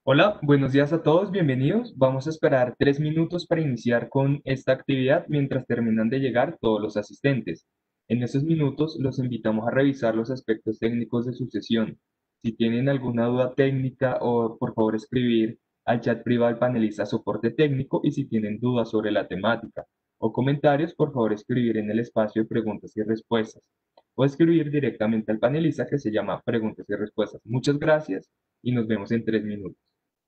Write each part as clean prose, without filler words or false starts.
Hola, buenos días a todos, bienvenidos. Vamos a esperar 3 minutos para iniciar con esta actividad mientras terminan de llegar todos los asistentes. En esos minutos los invitamos a revisar los aspectos técnicos de su sesión. Si tienen alguna duda técnica o por favor escribir al chat privado del panelista soporte técnico y si tienen dudas sobre la temática o comentarios, por favor escribir en el espacio de preguntas y respuestas o escribir directamente al panelista que se llama preguntas y respuestas. Muchas gracias y nos vemos en 3 minutos.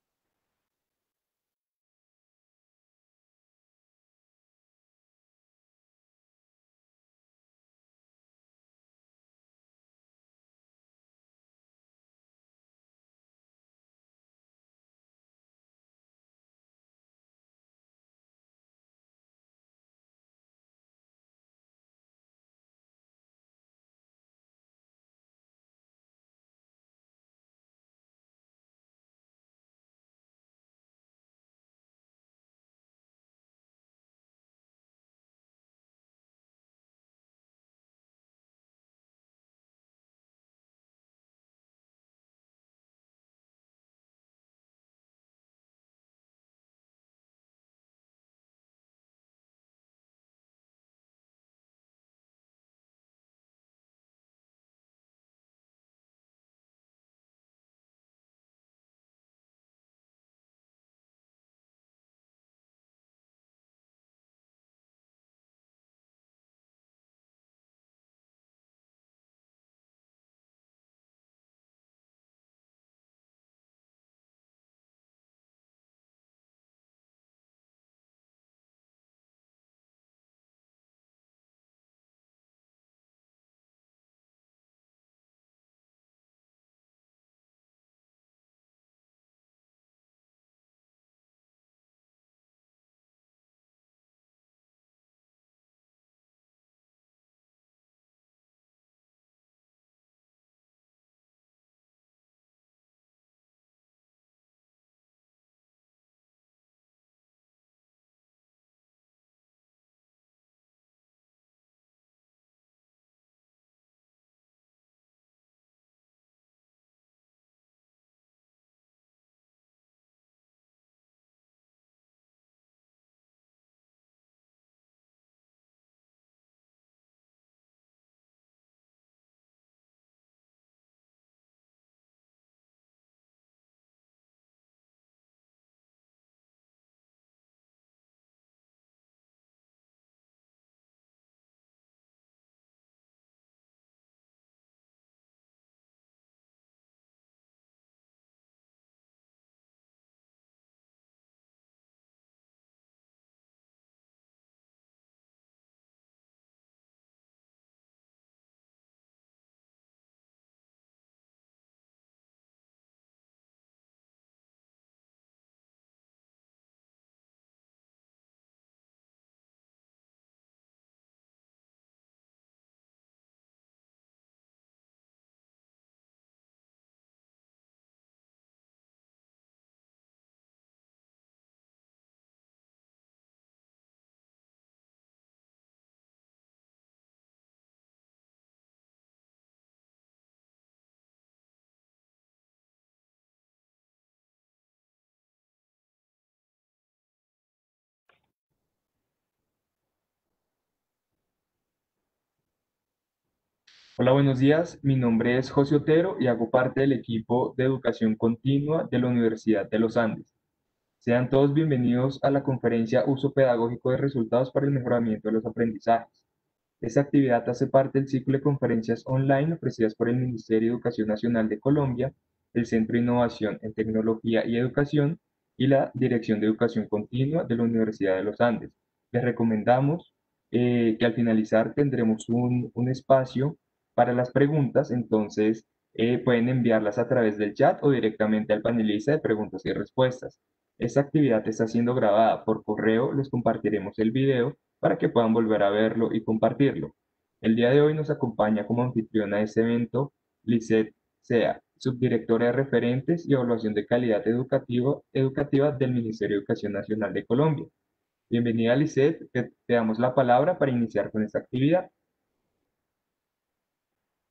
Hola, buenos días. Mi nombre es José Otero y hago parte del equipo de educación continua de la Universidad de los Andes. Sean todos bienvenidos a la conferencia Uso Pedagógico de Resultados para el Mejoramiento de los Aprendizajes. Esta actividad hace parte del ciclo de conferencias online ofrecidas por el Ministerio de Educación Nacional de Colombia, el Centro de Innovación en Tecnología y Educación y la Dirección de Educación Continua de la Universidad de los Andes. Les recomendamos que al finalizar tendremos un espacio para las preguntas, entonces pueden enviarlas a través del chat o directamente al panelista de preguntas y respuestas. Esta actividad está siendo grabada por correo, les compartiremos el video para que puedan volver a verlo y compartirlo. El día de hoy nos acompaña como anfitriona de este evento Lisette Sea, subdirectora de Referentes y Evaluación de Calidad Educativa del Ministerio de Educación Nacional de Colombia. Bienvenida, Lisette, te damos la palabra para iniciar con esta actividad.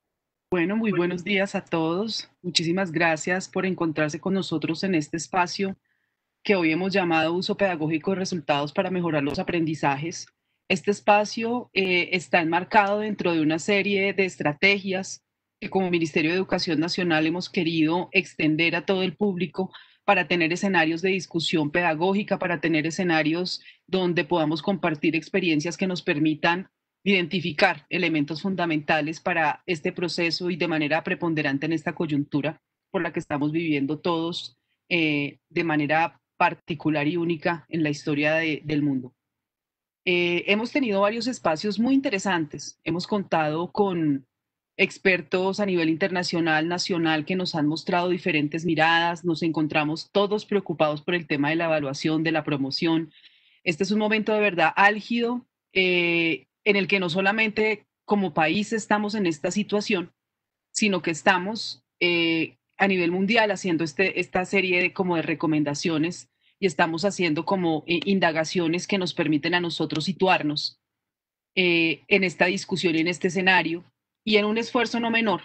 Bueno, muy buenos días a todos. Muchísimas gracias por encontrarse con nosotros en este espacio que hoy hemos llamado Uso Pedagógico de Resultados para Mejorar los Aprendizajes. Este espacio está enmarcado dentro de una serie de estrategias que como Ministerio de Educación Nacional hemos querido extender a todo el público para tener escenarios de discusión pedagógica, para tener escenarios donde podamos compartir experiencias que nos permitan identificar elementos fundamentales para este proceso y de manera preponderante en esta coyuntura por la que estamos viviendo todos de manera particular y única en la historia del mundo. Hemos tenido varios espacios muy interesantes. Hemos contado con expertos a nivel internacional, nacional, que nos han mostrado diferentes miradas. Nos encontramos todos preocupados por el tema de la evaluación, de la promoción. Este es un momento de verdad álgido en el que no solamente como país estamos en esta situación, sino que estamos a nivel mundial haciendo esta serie como de recomendaciones y estamos haciendo como indagaciones que nos permiten a nosotros situarnos en esta discusión y en este escenario y en un esfuerzo no menor.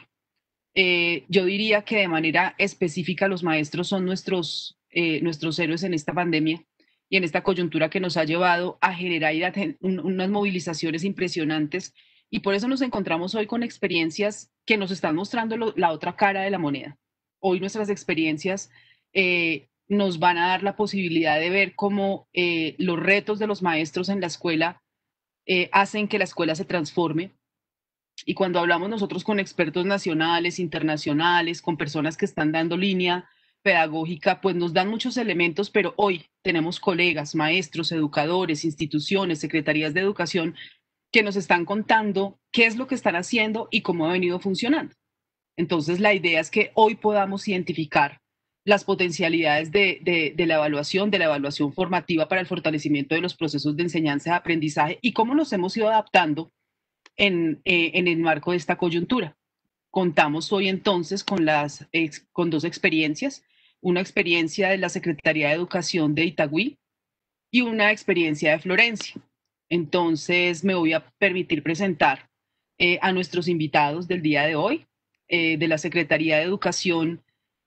Yo diría que de manera específica los maestros son nuestros héroes en esta pandemia y en esta coyuntura que nos ha llevado a generar unas movilizaciones impresionantes y por eso nos encontramos hoy con experiencias que nos están mostrando la otra cara de la moneda. Hoy nuestras experiencias nos van a dar la posibilidad de ver cómo los retos de los maestros en la escuela hacen que la escuela se transforme, y cuando hablamos nosotros con expertos nacionales, internacionales, con personas que están dando línea pedagógica, pues nos dan muchos elementos, pero hoy tenemos colegas, maestros, educadores, instituciones, secretarías de educación que nos están contando qué es lo que están haciendo y cómo ha venido funcionando. Entonces, la idea es que hoy podamos identificar las potencialidades de la evaluación formativa para el fortalecimiento de los procesos de enseñanza y aprendizaje y cómo nos hemos ido adaptando en el marco de esta coyuntura. Contamos hoy entonces con dos experiencias, una experiencia de la Secretaría de Educación de Itagüí y una experiencia de Florencia. Entonces me voy a permitir presentar a nuestros invitados del día de hoy, de la Secretaría de Educación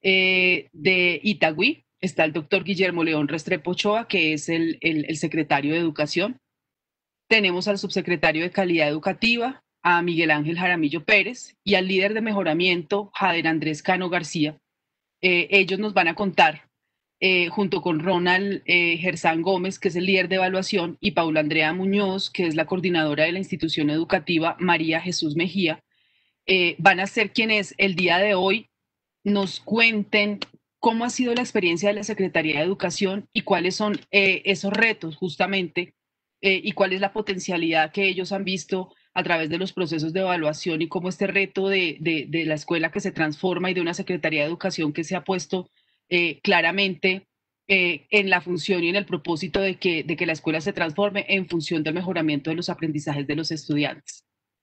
de Itagüí. Está el doctor Guillermo León Restrepo Ochoa, que es el secretario de Educación. Tenemos al subsecretario de Calidad Educativa, a Miguel Ángel Jaramillo Pérez, y al líder de mejoramiento, Jader Andrés Cano García. Ellos nos van a contar, junto con Ronald Gersán Gómez, que es el líder de evaluación, y Paula Andrea Muñoz, que es la coordinadora de la institución educativa María Jesús Mejía, van a ser quienes el día de hoy nos cuenten cómo ha sido la experiencia de la Secretaría de Educación y cuáles son esos retos justamente y cuál es la potencialidad que ellos han visto a través de los procesos de evaluación y cómo este reto de la escuela que se transforma y de una Secretaría de Educación que se ha puesto claramente en la función y en el propósito de que la escuela se transforme en función del mejoramiento de los aprendizajes de los estudiantes.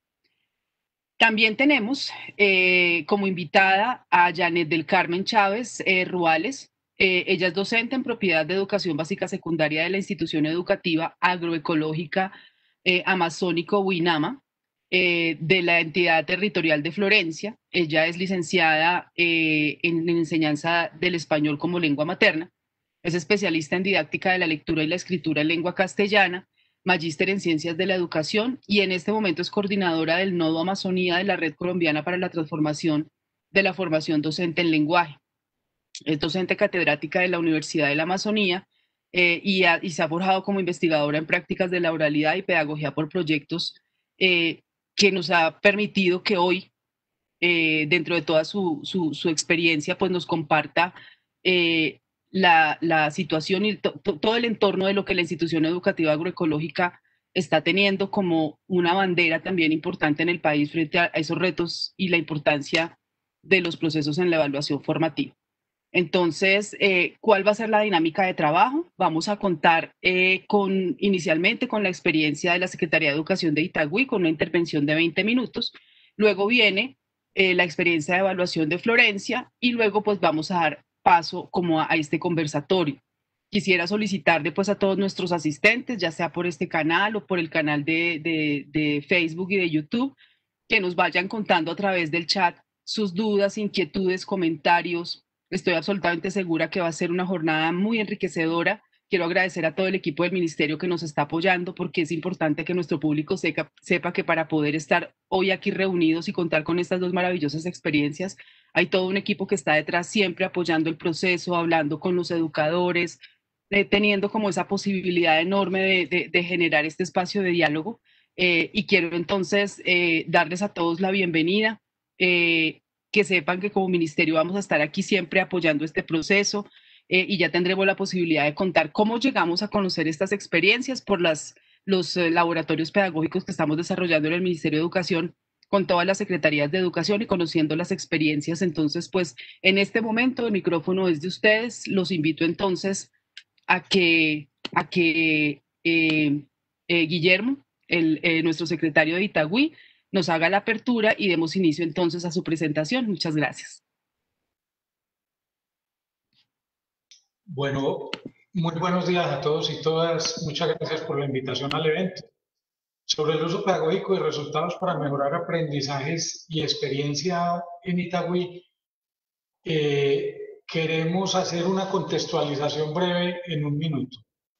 También tenemos como invitada a Janet del Carmen Chávez Ruales. Ella es docente en propiedad de educación básica secundaria de la institución educativa agroecológica amazónico Winama, de la entidad territorial de Florencia. Ella es licenciada en enseñanza del español como lengua materna. Es especialista en didáctica de la lectura y la escritura en lengua castellana, magíster en Ciencias de la Educación y en este momento es coordinadora del Nodo Amazonía de la Red Colombiana para la Transformación de la Formación Docente en Lenguaje. Es docente catedrática de la Universidad de la Amazonía y se ha forjado como investigadora en prácticas de la oralidad y pedagogía por proyectos que nos ha permitido que hoy, dentro de toda su experiencia, pues nos comparta la situación y todo el entorno de lo que la institución educativa agroecológica está teniendo como una bandera también importante en el país frente a esos retos y la importancia de los procesos en la evaluación formativa. Entonces, ¿cuál va a ser la dinámica de trabajo? Vamos a contar inicialmente con la experiencia de la Secretaría de Educación de Itagüí, con una intervención de 20 minutos. Luego viene la experiencia de evaluación de Florencia y luego pues vamos a dar paso como a este conversatorio. Quisiera solicitarle pues a todos nuestros asistentes, ya sea por este canal o por el canal de Facebook y de YouTube, que nos vayan contando a través del chat sus dudas, inquietudes, comentarios. Estoy absolutamente segura que va a ser una jornada muy enriquecedora. Quiero agradecer a todo el equipo del ministerio que nos está apoyando, porque es importante que nuestro público sepa que para poder estar hoy aquí reunidos y contar con estas dos maravillosas experiencias, hay todo un equipo que está detrás siempre apoyando el proceso, hablando con los educadores, teniendo como esa posibilidad enorme de generar este espacio de diálogo. Y quiero entonces darles a todos la bienvenida, que sepan que como ministerio vamos a estar aquí siempre apoyando este proceso, y ya tendremos la posibilidad de contar cómo llegamos a conocer estas experiencias por los laboratorios pedagógicos que estamos desarrollando en el Ministerio de Educación con todas las secretarías de educación y conociendo las experiencias. Entonces, pues en este momento el micrófono es de ustedes. Los invito entonces a que Guillermo, nuestro secretario de Itagüí, nos haga la apertura y demos inicio entonces a su presentación. Muchas gracias. Bueno, muy buenos días a todos y todas. Muchas gracias por la invitación al evento. Sobre el uso pedagógico y resultados para mejorar aprendizajes y experiencia en Itagüí, queremos hacer una contextualización breve en un minuto.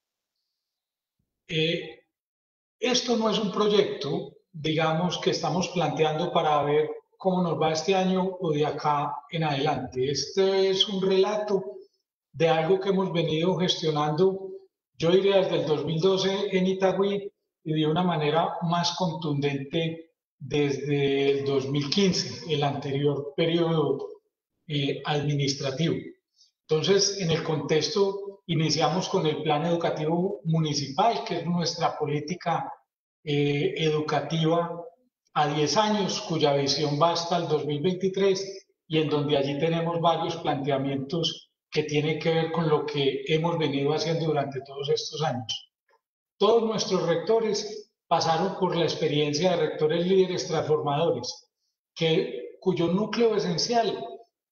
Esto no es un proyecto, digamos, que estamos planteando para ver cómo nos va este año o de acá en adelante. Este es un relato de algo que hemos venido gestionando, yo diría desde el 2012 en Itagüí y de una manera más contundente desde el 2015, el anterior periodo administrativo. Entonces, en el contexto, iniciamos con el Plan Educativo Municipal, que es nuestra política educativa a 10 años, cuya visión va hasta el 2023 y en donde allí tenemos varios planteamientos que tienen que ver con lo que hemos venido haciendo durante todos estos años. Todos nuestros rectores pasaron por la experiencia de rectores líderes transformadores, cuyo núcleo esencial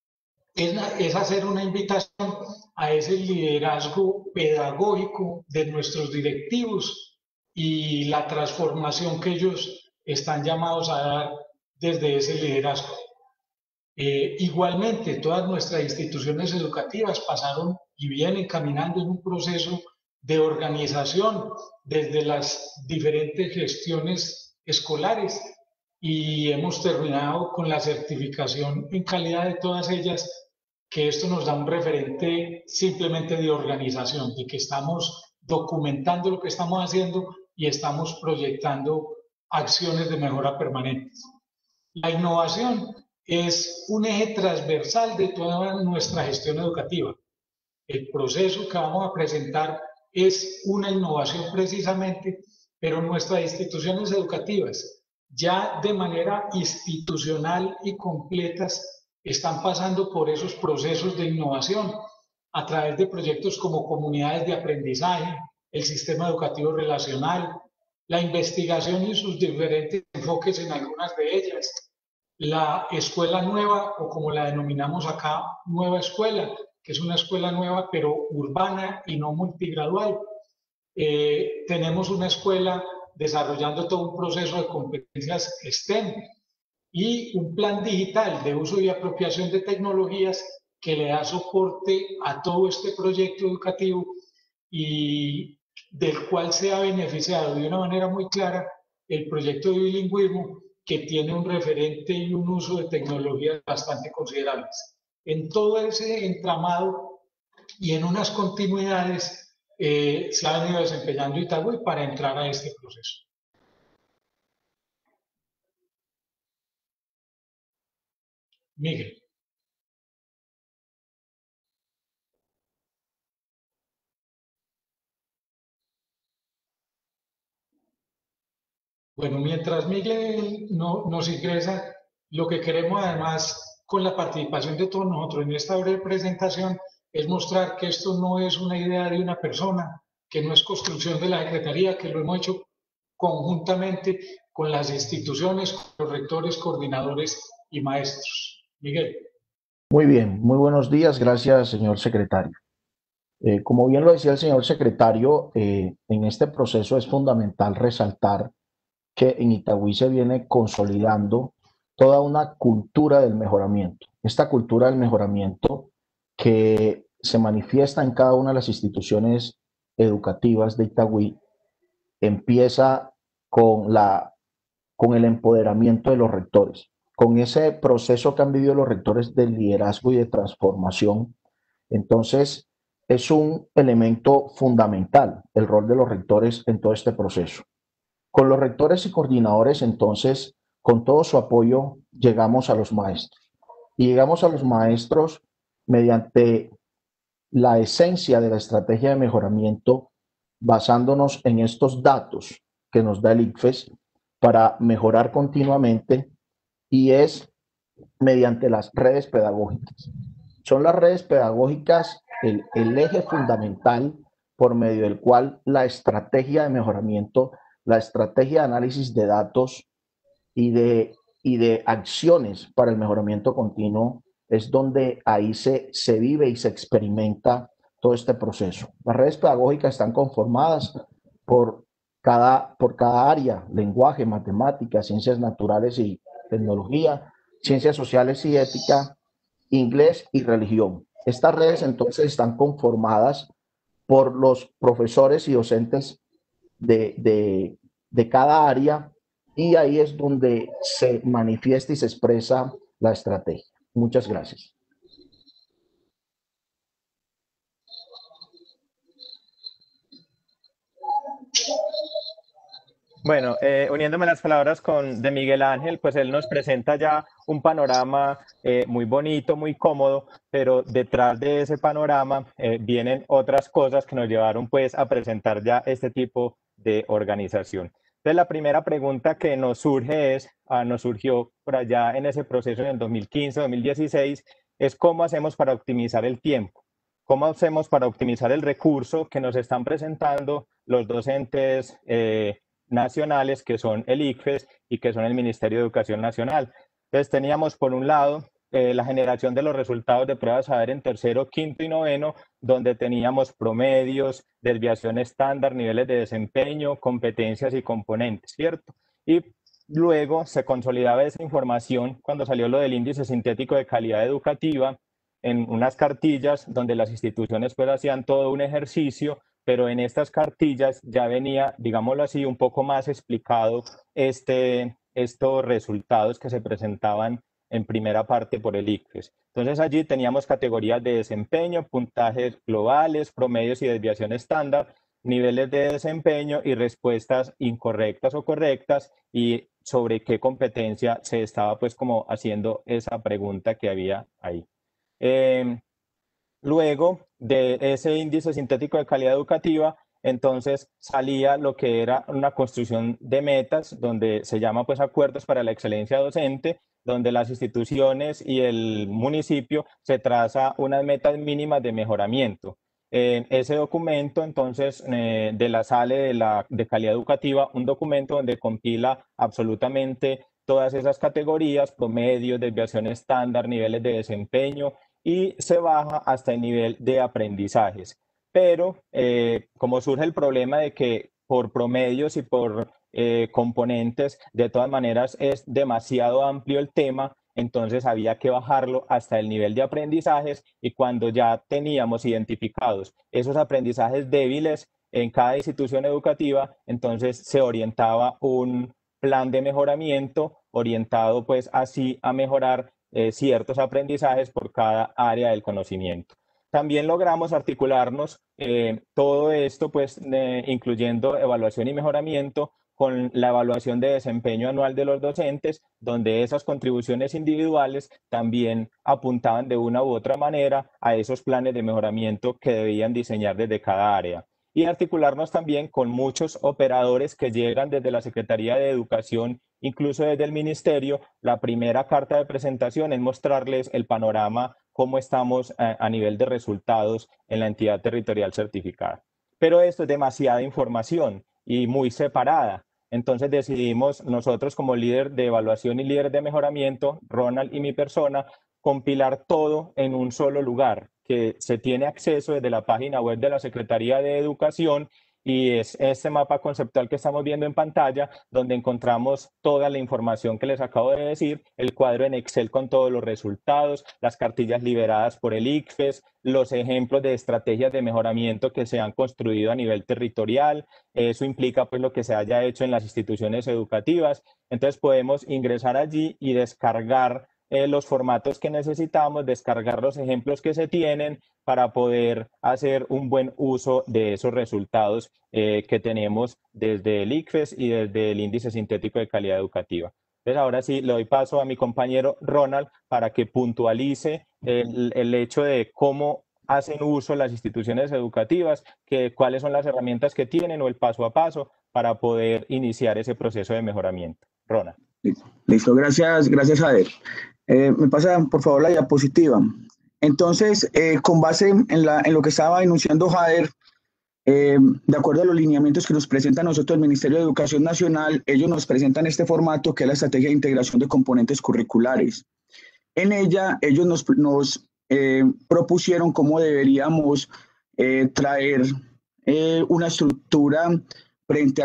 es hacer una invitación a ese liderazgo pedagógico de nuestros directivos y la transformación que ellos están llamados a dar desde ese liderazgo. Igualmente, todas nuestras instituciones educativas pasaron y vienen caminando en un proceso de organización desde las diferentes gestiones escolares y hemos terminado con la certificación en calidad de todas ellas, que esto nos da un referente simplemente de organización, de que estamos documentando lo que estamos haciendo y estamos proyectando acciones de mejora permanentes. La innovación es un eje transversal de toda nuestra gestión educativa. El proceso que vamos a presentar es una innovación precisamente, pero nuestras instituciones educativas ya de manera institucional y completas están pasando por esos procesos de innovación a través de proyectos como comunidades de aprendizaje, el sistema educativo relacional, la investigación y sus diferentes enfoques en algunas de ellas, la escuela nueva o como la denominamos acá, nueva escuela, que es una escuela nueva pero urbana y no multigradual. Tenemos una escuela desarrollando todo un proceso de competencias STEM y un plan digital de uso y apropiación de tecnologías que le da soporte a todo este proyecto educativo y del cual se ha beneficiado de una manera muy clara el proyecto de bilingüismo, que tiene un referente y un uso de tecnologías bastante considerables. En todo ese entramado y en unas continuidades se ha venido desempeñando Itagüí para entrar a este proceso. Miguel. Bueno, mientras Miguel nos ingresa, lo que queremos además con la participación de todos nosotros en esta breve presentación es mostrar que esto no es una idea de una persona, que no es construcción de la Secretaría, que lo hemos hecho conjuntamente con las instituciones, con los rectores, coordinadores y maestros. Miguel. Muy bien, muy buenos días, gracias, señor secretario. Como bien lo decía el señor secretario, en este proceso es fundamental resaltar que en Itagüí se viene consolidando toda una cultura del mejoramiento. Esta cultura del mejoramiento que se manifiesta en cada una de las instituciones educativas de Itagüí empieza con, con el empoderamiento de los rectores, con ese proceso que han vivido los rectores de liderazgo y de transformación. Entonces, es un elemento fundamental el rol de los rectores en todo este proceso. Con los rectores y coordinadores, entonces, con todo su apoyo, llegamos a los maestros. Y llegamos a los maestros mediante la esencia de la estrategia de mejoramiento, basándonos en estos datos que nos da el ICFES para mejorar continuamente, y es mediante las redes pedagógicas. Son las redes pedagógicas el eje fundamental por medio del cual la estrategia de mejoramiento, la estrategia de análisis de datos y de acciones para el mejoramiento continuo es donde ahí se vive y se experimenta todo este proceso. Las redes pedagógicas están conformadas por cada área: lenguaje, matemáticas, ciencias naturales y tecnología, ciencias sociales y ética, inglés y religión. Estas redes entonces están conformadas por los profesores y docentes de cada área, y ahí es donde se manifiesta y se expresa la estrategia. Muchas gracias. Bueno, uniéndome las palabras de Miguel Ángel, pues él nos presenta ya un panorama muy bonito, muy cómodo, pero detrás de ese panorama vienen otras cosas que nos llevaron pues a presentar ya este tipo de organización. Entonces la primera pregunta que nos surge nos surgió por allá en ese proceso en el 2015, 2016, es cómo hacemos para optimizar el tiempo. ¿Cómo hacemos para optimizar el recurso que nos están presentando los docentes nacionales, que son el ICFES y que son el Ministerio de Educación Nacional? Entonces teníamos por un lado la generación de los resultados de pruebas saber en tercero, quinto y noveno, donde teníamos promedios, desviación estándar, niveles de desempeño, competencias y componentes, ¿cierto? Y luego se consolidaba esa información cuando salió lo del índice sintético de calidad educativa en unas cartillas donde las instituciones pues hacían todo un ejercicio, pero en estas cartillas ya venía, digámoslo así, un poco más explicado estos resultados que se presentaban en primera parte por el ICFES. Entonces allí teníamos categorías de desempeño, puntajes globales, promedios y desviación estándar, niveles de desempeño y respuestas incorrectas o correctas, y sobre qué competencia se estaba pues como haciendo esa pregunta que había ahí. Luego de ese índice sintético de calidad educativa, entonces salía lo que era una construcción de metas, donde se llama pues acuerdos para la excelencia docente, donde las instituciones y el municipio se traza unas metas mínimas de mejoramiento. En ese documento, entonces, de la SALE de calidad educativa, un documento donde compila absolutamente todas esas categorías: promedios, desviación estándar, niveles de desempeño, y se baja hasta el nivel de aprendizajes. Pero como surge el problema de que por promedios y por componentes, de todas maneras es demasiado amplio el tema, entonces había que bajarlo hasta el nivel de aprendizajes, y cuando ya teníamos identificados esos aprendizajes débiles en cada institución educativa, entonces se orientaba un plan de mejoramiento orientado pues así a mejorar ciertos aprendizajes por cada área del conocimiento. También logramos articularnos todo esto, pues incluyendo evaluación y mejoramiento, con la evaluación de desempeño anual de los docentes, donde esas contribuciones individuales también apuntaban de una u otra manera a esos planes de mejoramiento que debían diseñar desde cada área. Y articularnos también con muchos operadores que llegan desde la Secretaría de Educación, incluso desde el Ministerio. La primera carta de presentación es mostrarles el panorama, cómo estamos a nivel de resultados en la entidad territorial certificada. Pero esto es demasiada información y muy separada. Entonces decidimos nosotros, como líder de evaluación y líder de mejoramiento, Ronald y mi persona, compilar todo en un solo lugar, que se tiene acceso desde la página web de la Secretaría de Educación, y es este mapa conceptual que estamos viendo en pantalla, donde encontramos toda la información que les acabo de decir, el cuadro en Excel con todos los resultados, las cartillas liberadas por el ICFES, los ejemplos de estrategias de mejoramiento que se han construido a nivel territorial. Eso implica pues lo que se haya hecho en las instituciones educativas. Entonces podemos ingresar allí y descargar los formatos que necesitamos, descargar los ejemplos que se tienen para poder hacer un buen uso de esos resultados que tenemos desde el ICFES y desde el Índice Sintético de Calidad Educativa. Entonces ahora sí le doy paso a mi compañero Ronald para que puntualice el hecho de cómo hacen uso las instituciones educativas, cuáles son las herramientas que tienen o el paso a paso para poder iniciar ese proceso de mejoramiento. Ronald. Listo, gracias, Jader. Me pasa, por favor, la diapositiva. Entonces, con base en lo que estaba enunciando Jader, de acuerdo a los lineamientos que nos presenta a nosotros el Ministerio de Educación Nacional, ellos nos presentan este formato que es la Estrategia de Integración de Componentes Curriculares. En ella, ellos nos propusieron cómo deberíamos traer una estructura frente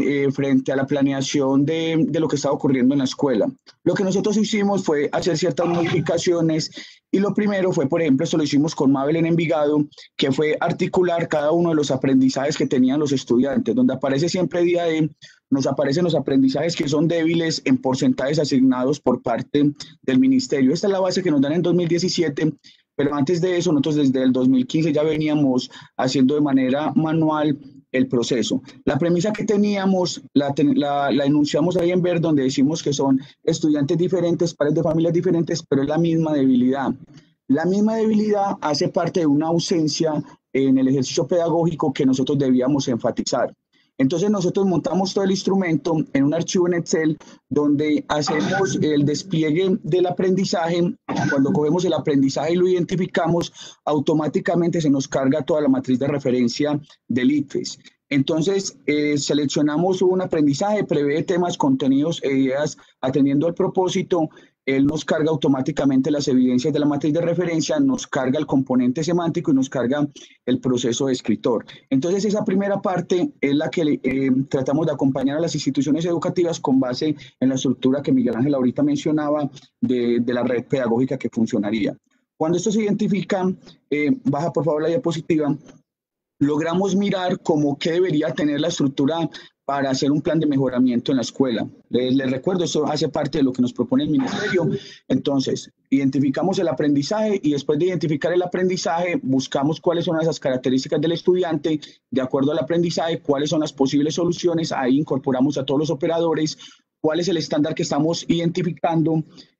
a la planeación de lo que estaba ocurriendo en la escuela. Lo que nosotros hicimos fue hacer ciertas modificaciones y lo primero fue, por ejemplo, esto lo hicimos con Mabel en Envigado, que fue articular cada uno de los aprendizajes que tenían los estudiantes, donde aparece siempre día de, nos aparecen los aprendizajes que son débiles en porcentajes asignados por parte del ministerio. Esta es la base que nos dan en 2017, pero antes de eso, nosotros desde el 2015 ya veníamos haciendo de manera manual el proceso. La premisa que teníamos la enunciamos ahí en verde, donde decimos que son estudiantes diferentes, padres de familias diferentes, pero es la misma debilidad. La misma debilidad hace parte de una ausencia en el ejercicio pedagógico que nosotros debíamos enfatizar. Entonces nosotros montamos todo el instrumento en un archivo en Excel donde hacemos el despliegue del aprendizaje. Cuando cogemos el aprendizaje y lo identificamos, automáticamente se nos carga toda la matriz de referencia del ICFES. Entonces seleccionamos un aprendizaje, prevé temas, contenidos e ideas atendiendo al propósito. Él nos carga automáticamente las evidencias de la matriz de referencia, nos carga el componente semántico y nos carga el proceso de escritor. Entonces, esa primera parte es la que tratamos de acompañar a las instituciones educativas con base en la estructura que Miguel Ángel ahorita mencionaba de la red pedagógica que funcionaría. Cuando esto se identifica, baja por favor la diapositiva, logramos mirar cómo qué debería tener la estructura para hacer un plan de mejoramiento en la escuela. Les recuerdo, esto hace parte de lo que nos propone el Ministerio. Entonces, identificamos el aprendizaje y después de identificar el aprendizaje, buscamos cuáles son esas características del estudiante, de acuerdo al aprendizaje, cuáles son las posibles soluciones, ahí incorporamos a todos los operadores, cuál es el estándar que estamos identificando,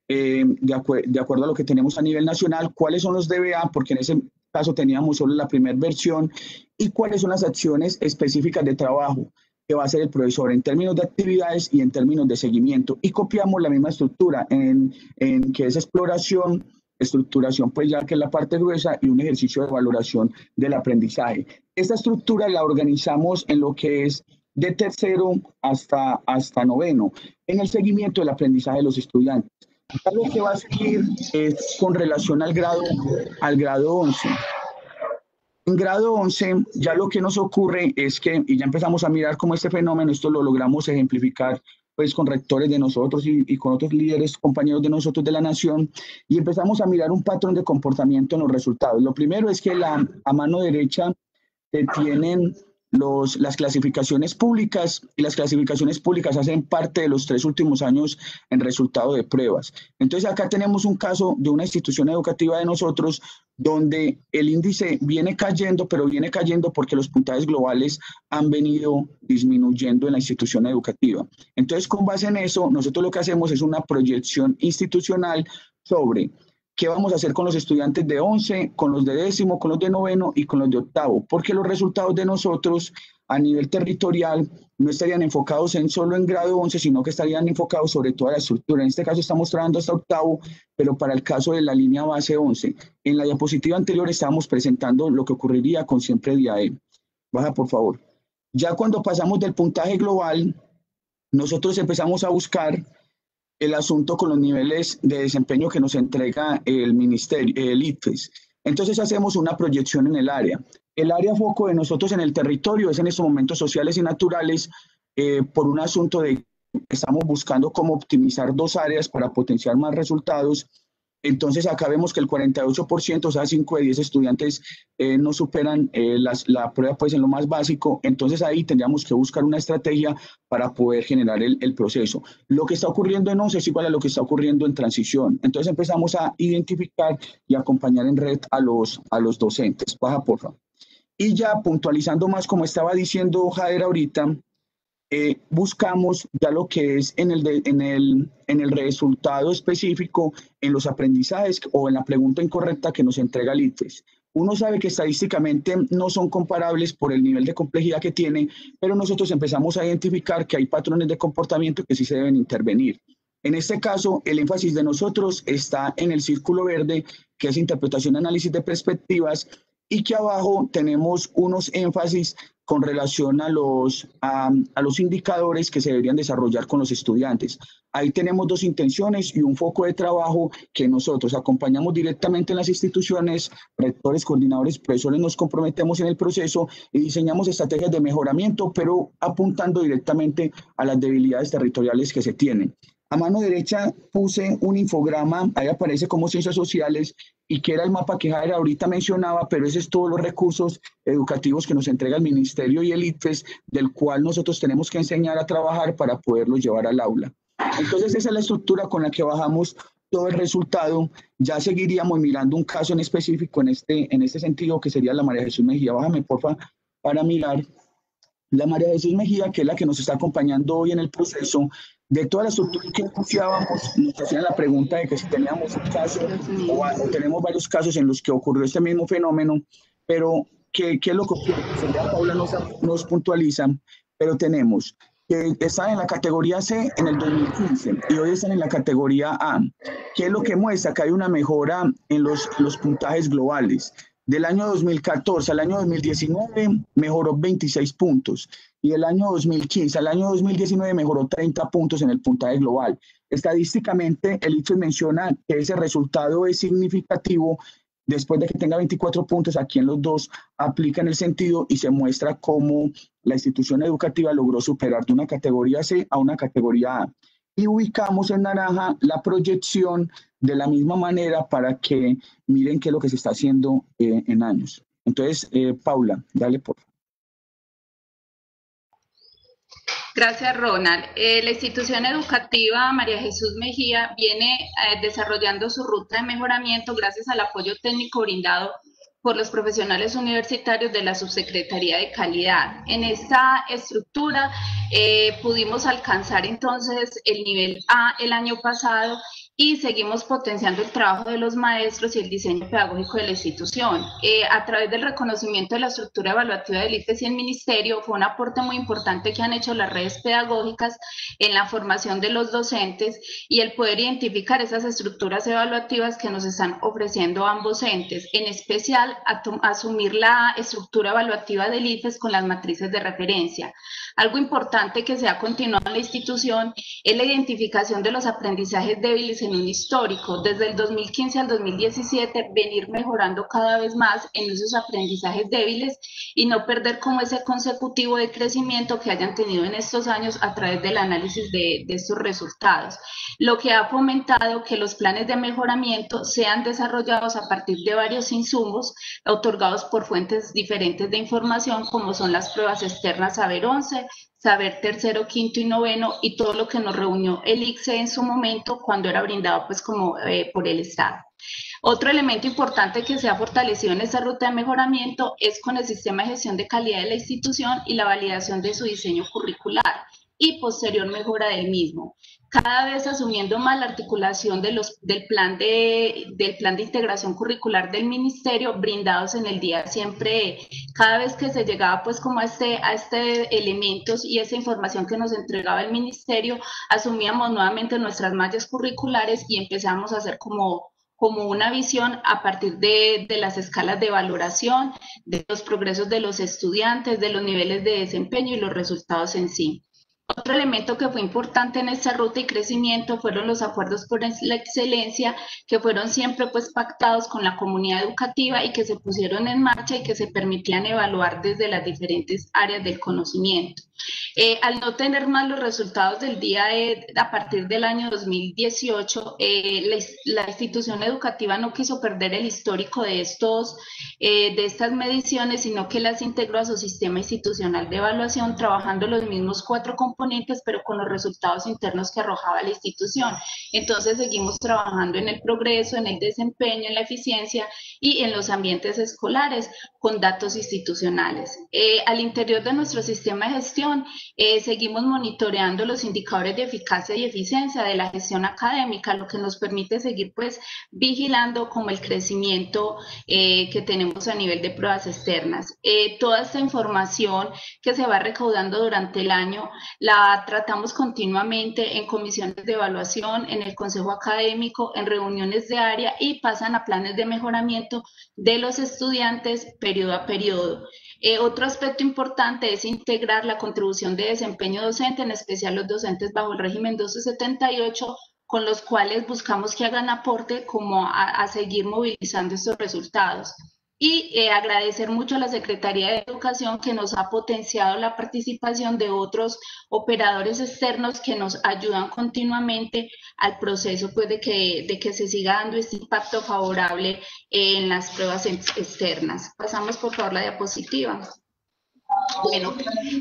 de acuerdo a lo que tenemos a nivel nacional, cuáles son los DBA, porque en ese caso teníamos solo la primera versión, y cuáles son las acciones específicas de trabajo que va a hacer el profesor en términos de actividades y en términos de seguimiento. Y copiamos la misma estructura en que es exploración, estructuración, pues ya que es la parte gruesa, y un ejercicio de valoración del aprendizaje. Esta estructura la organizamos en lo que es de tercero hasta noveno, en el seguimiento del aprendizaje de los estudiantes. Lo que va a seguir es con relación al grado 11. En grado 11, ya lo que nos ocurre es que, y ya empezamos a mirar cómo este fenómeno, esto lo logramos ejemplificar pues con rectores de nosotros y con otros líderes, compañeros de nosotros de la nación, y empezamos a mirar un patrón de comportamiento en los resultados. Lo primero es que a mano derecha tienen las clasificaciones públicas, y las clasificaciones públicas hacen parte de los 3 últimos años en resultado de pruebas. Entonces acá tenemos un caso de una institución educativa de nosotros donde el índice viene cayendo, pero viene cayendo porque los puntajes globales han venido disminuyendo en la institución educativa. Entonces, con base en eso, nosotros lo que hacemos es una proyección institucional sobre qué vamos a hacer con los estudiantes de 11, con los de décimo, con los de noveno y con los de octavo, porque los resultados de nosotros a nivel territorial no estarían enfocados solo en grado 11, sino que estarían enfocados sobre toda la estructura. En este caso estamos trabajando hasta octavo, pero para el caso de la línea base 11. En la diapositiva anterior estábamos presentando lo que ocurriría con siempre día E. Baja, por favor. Ya cuando pasamos del puntaje global, nosotros empezamos a buscar el asunto con los niveles de desempeño que nos entrega el Ministerio, el ICFES. Entonces hacemos una proyección en el área. El área foco de nosotros en el territorio es en estos momentos sociales y naturales, por un asunto de que estamos buscando cómo optimizar dos áreas para potenciar más resultados. Entonces acá vemos que el 48%, o sea, 5 de 10 estudiantes no superan la prueba pues en lo más básico. Entonces ahí tendríamos que buscar una estrategia para poder generar el proceso. Lo que está ocurriendo en 11 es igual a lo que está ocurriendo en transición. Entonces empezamos a identificar y acompañar en red a los docentes. Baja, por favor. Y ya puntualizando más, como estaba diciendo Jader ahorita, buscamos ya lo que es en el resultado específico, en los aprendizajes o en la pregunta incorrecta que nos entrega el ICFES. Uno sabe que estadísticamente no son comparables por el nivel de complejidad que tiene, pero nosotros empezamos a identificar que hay patrones de comportamiento que sí se deben intervenir. En este caso, el énfasis de nosotros está en el círculo verde, que es interpretación y análisis de perspectivas, y que abajo tenemos unos énfasis con relación a los indicadores que se deberían desarrollar con los estudiantes. Ahí tenemos dos intenciones y un foco de trabajo que nosotros acompañamos directamente en las instituciones, rectores, coordinadores, profesores, nos comprometemos en el proceso y diseñamos estrategias de mejoramiento, pero apuntando directamente a las debilidades territoriales que se tienen. A mano derecha puse un infograma, ahí aparece como ciencias sociales, y que era el mapa que Jader ahorita mencionaba, pero ese es todos los recursos educativos que nos entrega el Ministerio y el ICFES, del cual nosotros tenemos que enseñar a trabajar para poderlos llevar al aula. Entonces esa es la estructura con la que bajamos todo el resultado. Ya seguiríamos mirando un caso en específico en este sentido, que sería la María Jesús Mejía. Bájame, porfa, para mirar. La María Jesús Mejía, que es la que nos está acompañando hoy en el proceso. De toda la estructura que anunciábamos, nos hacían la pregunta de que si teníamos un caso o tenemos varios casos en los que ocurrió este mismo fenómeno, pero ¿qué es lo que ocurre? Ya Paula nos puntualiza, pero tenemos que están en la categoría C en el 2015 y hoy están en la categoría A. ¿Qué es lo que muestra? Que hay una mejora en los puntajes globales. Del año 2014 al año 2019 mejoró 26 puntos y del año 2015 al año 2019 mejoró 30 puntos en el puntaje global. Estadísticamente, el ICFES menciona que ese resultado es significativo después de que tenga 24 puntos. Aquí en los dos aplica en el sentido y se muestra cómo la institución educativa logró superar de una categoría C a una categoría A. Y ubicamos en naranja la proyección de la misma manera para que miren qué es lo que se está haciendo en años. Entonces, Paula, dale por favor. Gracias, Ronald. La institución educativa María Jesús Mejía viene desarrollando su ruta de mejoramiento gracias al apoyo técnico brindado por los profesionales universitarios de la Subsecretaría de Calidad. En esta estructura pudimos alcanzar entonces el nivel A el año pasado y seguimos potenciando el trabajo de los maestros y el diseño pedagógico de la institución. A través del reconocimiento de la estructura evaluativa del ICFES y el Ministerio, fue un aporte muy importante que han hecho las redes pedagógicas en la formación de los docentes y el poder identificar esas estructuras evaluativas que nos están ofreciendo ambos entes, en especial asumir la estructura evaluativa del ICFES con las matrices de referencia. Algo importante que se ha continuado en la institución es la identificación de los aprendizajes débiles en un histórico. Desde el 2015 al 2017, venir mejorando cada vez más en esos aprendizajes débiles y no perder como ese consecutivo de crecimiento que hayan tenido en estos años a través del análisis de estos resultados. Lo que ha fomentado que los planes de mejoramiento sean desarrollados a partir de varios insumos otorgados por fuentes diferentes de información, como son las pruebas externas Saber 11, Saber tercero, quinto y noveno, y todo lo que nos reunió el ICSE en su momento cuando era brindado pues como por el Estado. Otro elemento importante que se ha fortalecido en esta ruta de mejoramiento es con el sistema de gestión de calidad de la institución y la validación de su diseño curricular y posterior mejora del mismo, cada vez asumiendo más la articulación del plan de integración curricular del ministerio brindados en el día. Siempre, cada vez que se llegaba pues como a este elementos y esa información que nos entregaba el ministerio, asumíamos nuevamente nuestras mallas curriculares y empezamos a hacer como una visión a partir de las escalas de valoración, de los progresos de los estudiantes, de los niveles de desempeño y los resultados en sí. Otro elemento que fue importante en esta ruta y crecimiento fueron los acuerdos por la excelencia, que fueron siempre pues pactados con la comunidad educativa y que se pusieron en marcha y que se permitían evaluar desde las diferentes áreas del conocimiento. Al no tener más los resultados del día a partir del año 2018, la institución educativa no quiso perder el histórico de estas mediciones, sino que las integró a su sistema institucional de evaluación, trabajando los mismos 4 componentes, pero con los resultados internos que arrojaba la institución. Entonces seguimos trabajando en el progreso, en el desempeño, en la eficiencia y en los ambientes escolares con datos institucionales. Al interior de nuestro sistema de gestión, seguimos monitoreando los indicadores de eficacia y eficiencia de la gestión académica, lo que nos permite seguir pues vigilando como el crecimiento que tenemos a nivel de pruebas externas. Toda esta información que se va recaudando durante el año la tratamos continuamente en comisiones de evaluación, en el consejo académico, en reuniones de área y pasan a planes de mejoramiento de los estudiantes periodo a periodo. Otro aspecto importante es integrar la contribución de desempeño docente, en especial los docentes bajo el régimen 1278, con los cuales buscamos que hagan aporte como a seguir movilizando estos resultados. Y agradecer mucho a la Secretaría de Educación, que nos ha potenciado la participación de otros operadores externos que nos ayudan continuamente al proceso pues, de que se siga dando este impacto favorable en las pruebas externas. Pasamos por favor la diapositiva. Bueno,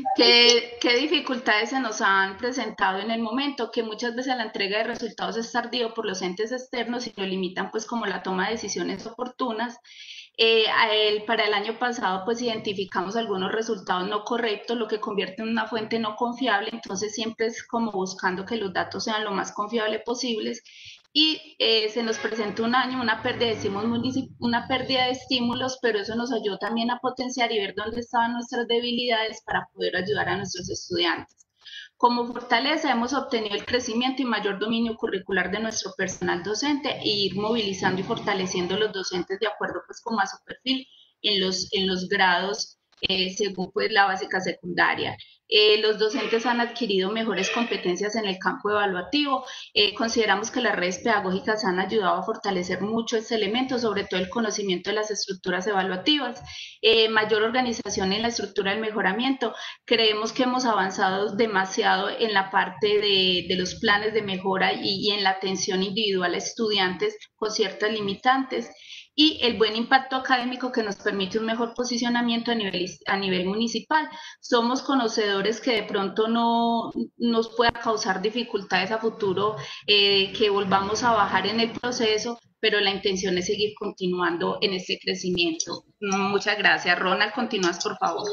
¿qué dificultades se nos han presentado en el momento? Que muchas veces la entrega de resultados es tardío por los entes externos y lo limitan pues como la toma de decisiones oportunas. Para el año pasado pues identificamos algunos resultados no correctos, lo que convierte en una fuente no confiable, entonces siempre es como buscando que los datos sean lo más confiables posibles. Y se nos presentó una pérdida de estímulos, pero eso nos ayudó también a potenciar y ver dónde estaban nuestras debilidades para poder ayudar a nuestros estudiantes. Como fortaleza hemos obtenido el crecimiento y mayor dominio curricular de nuestro personal docente e ir movilizando y fortaleciendo los docentes de acuerdo pues como a su perfil en los grados según pues la básica secundaria. Los docentes han adquirido mejores competencias en el campo evaluativo. Consideramos que las redes pedagógicas han ayudado a fortalecer mucho este elemento, sobre todo el conocimiento de las estructuras evaluativas. Mayor organización en la estructura del mejoramiento. Creemos que hemos avanzado demasiado en la parte de los planes de mejora y en la atención individual a estudiantes con ciertas limitantes. Y el buen impacto académico que nos permite un mejor posicionamiento a nivel municipal. Somos conocedores que de pronto no nos pueda causar dificultades a futuro, que volvamos a bajar en el proceso, pero la intención es seguir continuando en este crecimiento. Muchas gracias. Ronald, continúas, por favor.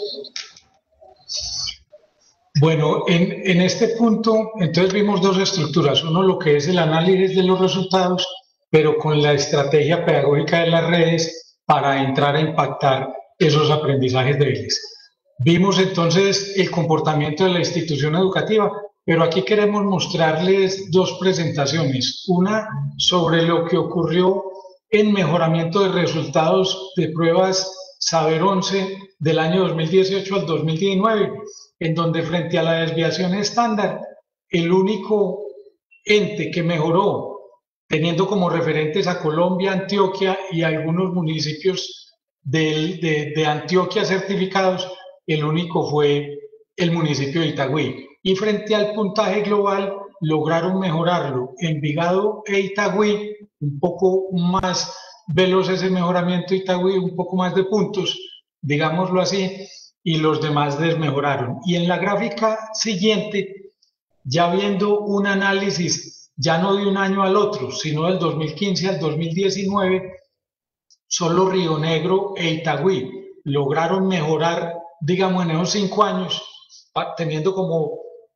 Bueno, en este punto, entonces vimos 2 estructuras. Uno, lo que es el análisis de los resultados, pero con la estrategia pedagógica de las redes para entrar a impactar esos aprendizajes débiles. Vimos entonces el comportamiento de la institución educativa, pero aquí queremos mostrarles 2 presentaciones. Una sobre lo que ocurrió en mejoramiento de resultados de pruebas Saber 11 del año 2018 al 2019, en donde frente a la desviación estándar, el único ente que mejoró, teniendo como referentes a Colombia, Antioquia y algunos municipios de Antioquia certificados, el único fue el municipio de Itagüí. Y frente al puntaje global, lograron mejorarlo Envigado e Itagüí, un poco más veloz ese mejoramiento Itagüí, un poco más de puntos, digámoslo así, y los demás desmejoraron. Y en la gráfica siguiente, ya viendo un análisis ya no de un año al otro, sino del 2015 al 2019, solo Río Negro e Itagüí lograron mejorar, digamos, en esos 5 años, teniendo como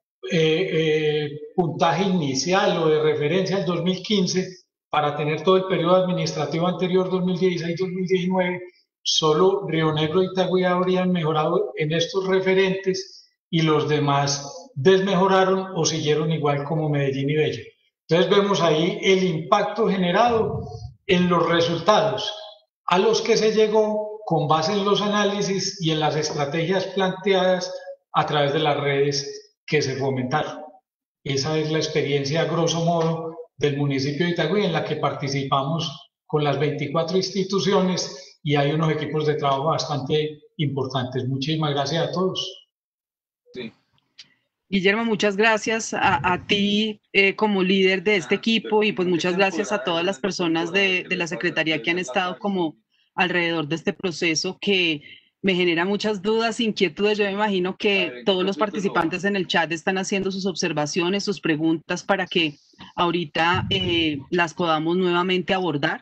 puntaje inicial o de referencia el 2015, para tener todo el periodo administrativo anterior, 2016-2019, solo Río Negro e Itagüí habrían mejorado en estos referentes y los demás desmejoraron o siguieron igual como Medellín y Bella. Entonces vemos ahí el impacto generado en los resultados a los que se llegó con base en los análisis y en las estrategias planteadas a través de las redes que se fomentaron. Esa es la experiencia, a grosso modo, del municipio de Itagüí, en la que participamos con las 24 instituciones y hay unos equipos de trabajo bastante importantes. Muchísimas gracias a todos. Sí. Guillermo, muchas gracias a ti como líder de este equipo y pues muchas gracias a todas las personas de la Secretaría que han estado como alrededor de este proceso que me genera muchas dudas, inquietudes. Yo me imagino que todos los participantes en el chat están haciendo sus observaciones, sus preguntas para que ahorita las podamos nuevamente abordar.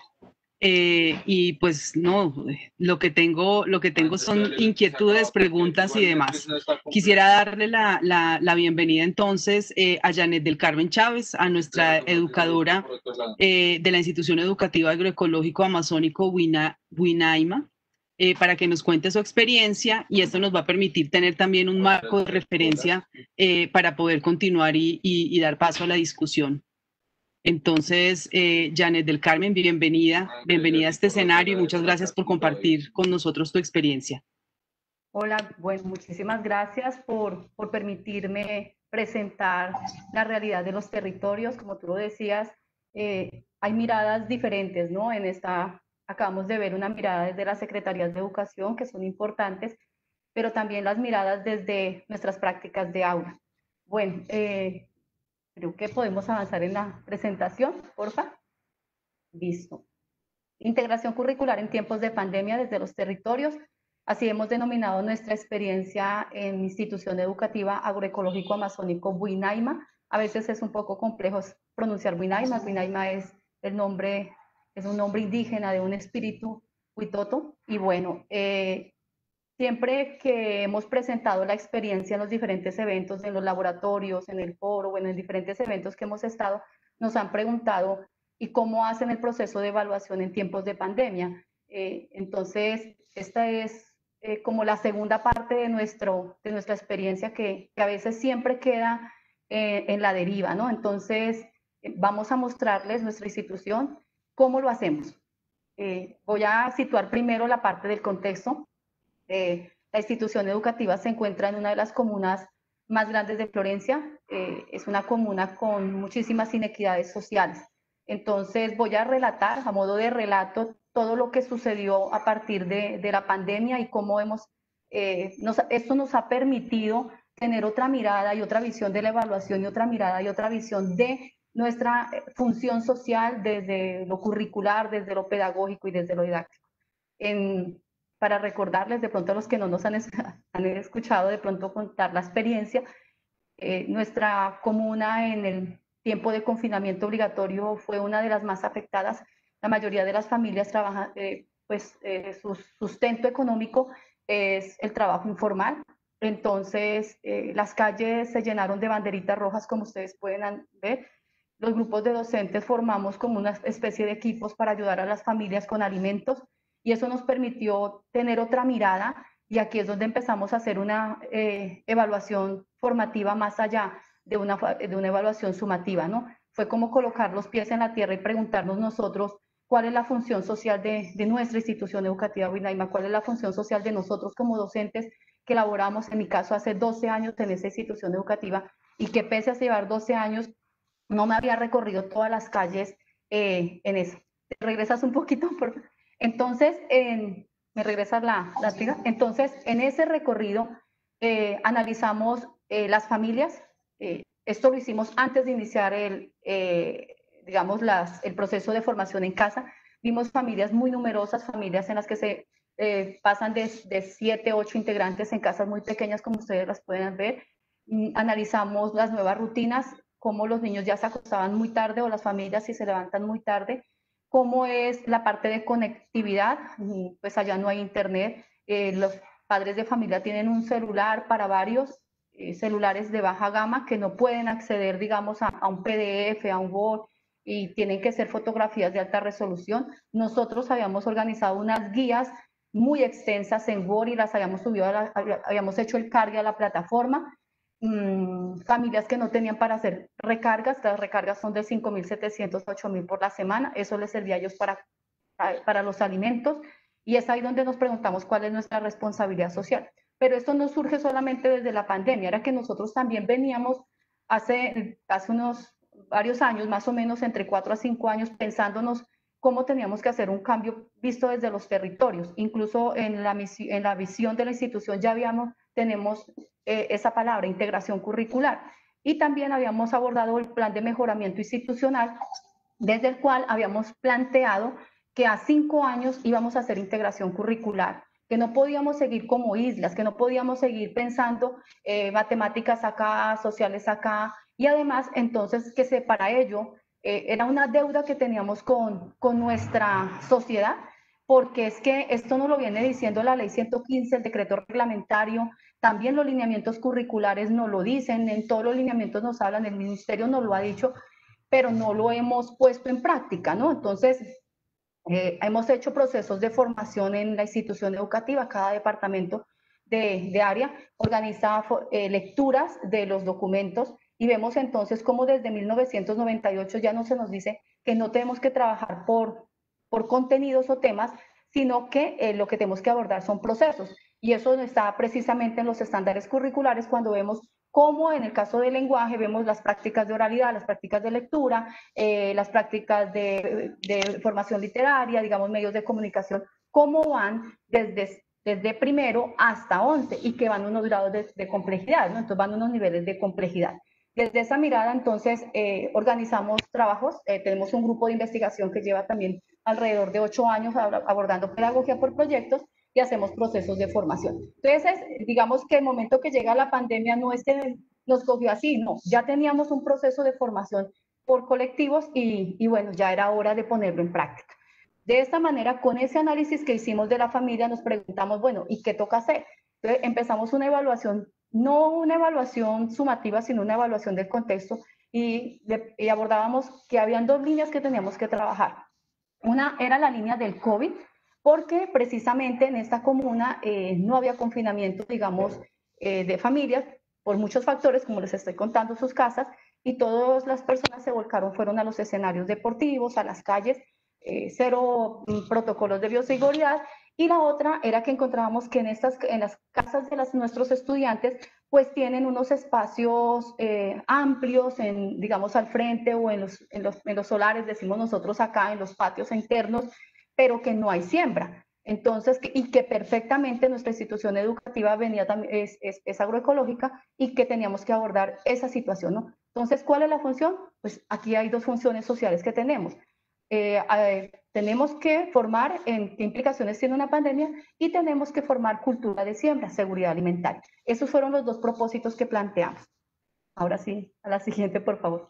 Y pues no, lo que tengo son inquietudes, preguntas y demás. Quisiera darle la bienvenida entonces a Janet del Carmen Chávez, a nuestra educadora de la Institución Educativa Agroecológico Amazónico Winaima, para que nos cuente su experiencia, y esto nos va a permitir tener también un marco de referencia para poder continuar y dar paso a la discusión. Entonces, Janet del Carmen, bienvenida a este escenario y muchas gracias por compartir con nosotros tu experiencia. Hola, bueno, muchísimas gracias por permitirme presentar la realidad de los territorios. Como tú lo decías, hay miradas diferentes, ¿no? Acabamos de ver una mirada desde las secretarías de educación, que son importantes, pero también las miradas desde nuestras prácticas de aula. Bueno, creo que podemos avanzar en la presentación, porfa. Listo. Integración curricular en tiempos de pandemia desde los territorios. Así hemos denominado nuestra experiencia en institución educativa agroecológico amazónico Winaima. A veces es un poco complejo pronunciar Winaima. Winaima es un nombre indígena de un espíritu huitoto. Y bueno, siempre que hemos presentado la experiencia en los diferentes eventos, en los laboratorios, en el foro, bueno, en diferentes eventos que hemos estado, nos han preguntado, ¿y cómo hacen el proceso de evaluación en tiempos de pandemia? Entonces, esta es como la segunda parte de nuestra experiencia que a veces siempre queda en la deriva, ¿no? Entonces, vamos a mostrarles nuestra institución, cómo lo hacemos. Voy a situar primero la parte del contexto. La institución educativa se encuentra en una de las comunas más grandes de Florencia. Es una comuna con muchísimas inequidades sociales. Entonces voy a relatar, a modo de relato, todo lo que sucedió a partir de la pandemia y cómo esto nos ha permitido tener otra mirada y otra visión de la evaluación y otra mirada y otra visión de nuestra función social desde lo curricular, desde lo pedagógico y desde lo didáctico. Para recordarles de pronto a los que no nos han escuchado de pronto contar la experiencia, nuestra comuna en el tiempo de confinamiento obligatorio fue una de las más afectadas. La mayoría de las familias trabajan, su sustento económico es el trabajo informal. Entonces, las calles se llenaron de banderitas rojas, como ustedes pueden ver. Los grupos de docentes formamos como una especie de equipos para ayudar a las familias con alimentos, y eso nos permitió tener otra mirada, y aquí es donde empezamos a hacer una evaluación formativa más allá de una evaluación sumativa, ¿no? Fue como colocar los pies en la tierra y preguntarnos nosotros cuál es la función social de nuestra institución educativa Winaima, cuál es la función social de nosotros como docentes que laboramos, en mi caso, hace 12 años en esa institución educativa, y que pese a llevar 12 años, no me había recorrido todas las calles en eso. ¿Te regresas un poquito? Entonces, me regresas la tira. Entonces, en ese recorrido analizamos las familias. Esto lo hicimos antes de iniciar el proceso de formación en casa. Vimos familias muy numerosas, familias en las que se pasan de 7, 8 integrantes en casas muy pequeñas, como ustedes las pueden ver. Analizamos las nuevas rutinas, cómo los niños ya se acostaban muy tarde, o las familias si se levantan muy tarde. Cómo es la parte de conectividad, pues allá no hay internet. Los padres de familia tienen un celular para varios celulares de baja gama que no pueden acceder, digamos, a un PDF, a un Word, y tienen que ser fotografías de alta resolución. Nosotros habíamos organizado unas guías muy extensas en Word y las habíamos subido, habíamos hecho el cargue a la plataforma. Familias que no tenían para hacer recargas, las recargas son de 5.700 a 8.000 por la semana, eso les servía a ellos para los alimentos, y es ahí donde nos preguntamos cuál es nuestra responsabilidad social. pero esto no surge solamente desde la pandemia, era que nosotros también veníamos hace unos varios años, más o menos entre 4 a 5 años, pensándonos cómo teníamos que hacer un cambio visto desde los territorios. Incluso en la visión de la institución ya tenemos esa palabra, integración curricular. Y también habíamos abordado el plan de mejoramiento institucional, desde el cual habíamos planteado que a 5 años íbamos a hacer integración curricular, que no podíamos seguir como islas, que no podíamos seguir pensando matemáticas acá, sociales acá, y además entonces que para ello era una deuda que teníamos con nuestra sociedad, porque es que esto nos lo viene diciendo la ley 115, el decreto reglamentario, también los lineamientos curriculares nos lo dicen, en todos los lineamientos nos hablan, el ministerio nos lo ha dicho, pero no lo hemos puesto en práctica, ¿no? Entonces, hemos hecho procesos de formación en la institución educativa, cada departamento de área organiza lecturas de los documentos y vemos entonces cómo desde 1998 ya no se nos dice que no tenemos que trabajar por contenidos o temas, sino que lo que tenemos que abordar son procesos. Y eso está precisamente en los estándares curriculares cuando vemos cómo en el caso del lenguaje vemos las prácticas de oralidad, las prácticas de lectura, las prácticas de formación literaria, digamos medios de comunicación, cómo van desde primero hasta 11 y que van unos grados de complejidad, ¿no? Entonces van unos niveles de complejidad. Desde esa mirada, entonces, organizamos trabajos, tenemos un grupo de investigación que lleva también alrededor de 8 años abordando pedagogía por proyectos y hacemos procesos de formación. Entonces, digamos que el momento que llega la pandemia no es que nos cogió así, no, ya teníamos un proceso de formación por colectivos y bueno, ya era hora de ponerlo en práctica. De esta manera, con ese análisis que hicimos de la familia, nos preguntamos, bueno, ¿y qué toca hacer? Entonces, empezamos una evaluación, no una evaluación sumativa, sino una evaluación del contexto y abordábamos que habían 2 líneas que teníamos que trabajar. Una era la línea del COVID, porque precisamente en esta comuna no había confinamiento, digamos, de familias, por muchos factores, como les estoy contando, sus casas, y todas las personas se volcaron, fueron a los escenarios deportivos, a las calles, cero protocolos de bioseguridad, y la otra era que encontrábamos que en las casas de nuestros estudiantes, pues tienen unos espacios amplios, digamos, al frente o en los solares, decimos nosotros acá, en los patios internos, pero que no hay siembra. Entonces, y que perfectamente nuestra institución educativa venía también, es agroecológica y que teníamos que abordar esa situación, ¿no? Entonces, ¿cuál es la función? Pues aquí hay 2 funciones sociales que tenemos. Tenemos que formar en qué implicaciones tiene una pandemia y tenemos que formar cultura de siembra, seguridad alimentaria. Esos fueron los 2 propósitos que planteamos. Ahora sí, a la siguiente, por favor.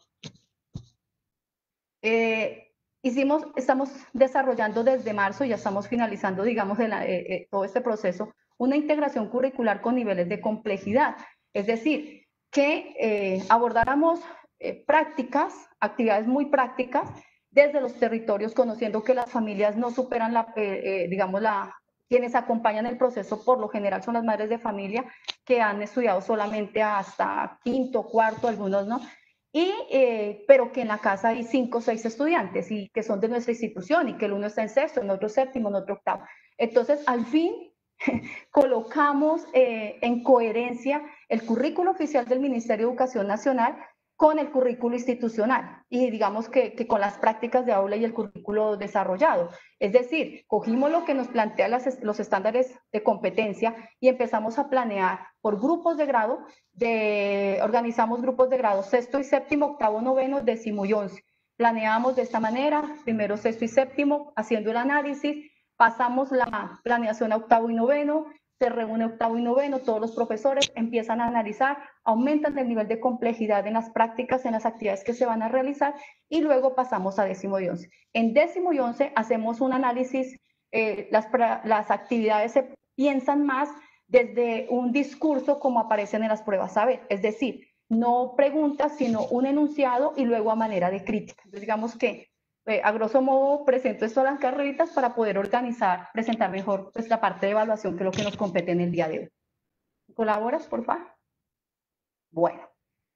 Estamos desarrollando desde marzo, ya estamos finalizando, digamos, todo este proceso, una integración curricular con niveles de complejidad. Es decir, que abordáramos prácticas, actividades muy prácticas, desde los territorios, conociendo que las familias no superan quienes acompañan el proceso por lo general son las madres de familia que han estudiado solamente hasta quinto, cuarto, algunos no, pero que en la casa hay 5 o 6 estudiantes y que son de nuestra institución y que el uno está en sexto, en otro séptimo, en otro octavo. Entonces, al fin, colocamos en coherencia el currículo oficial del Ministerio de Educación Nacional con el currículo institucional y digamos que con las prácticas de aula y el currículo desarrollado. Es decir, cogimos lo que nos plantean los estándares de competencia y empezamos a planear por grupos de grado, organizamos grupos de grado sexto y séptimo, octavo, noveno, décimo y 11. Planeamos de esta manera, primero sexto y séptimo, haciendo el análisis, pasamos la planeación a octavo y noveno, se reúne octavo y noveno, todos los profesores empiezan a analizar, aumentan el nivel de complejidad en las prácticas, en las actividades que se van a realizar y luego pasamos a décimo y 11. En décimo y 11 hacemos un análisis, las actividades se piensan más desde un discurso como aparecen en las pruebas saber, es decir, no preguntas, sino un enunciado y luego a manera de crítica. Entonces, digamos que a grosso modo presento esto a las carreritas para poder presentar mejor pues, la parte de evaluación que es lo que nos compete en el día de hoy. ¿Colaboras, por favor? Bueno.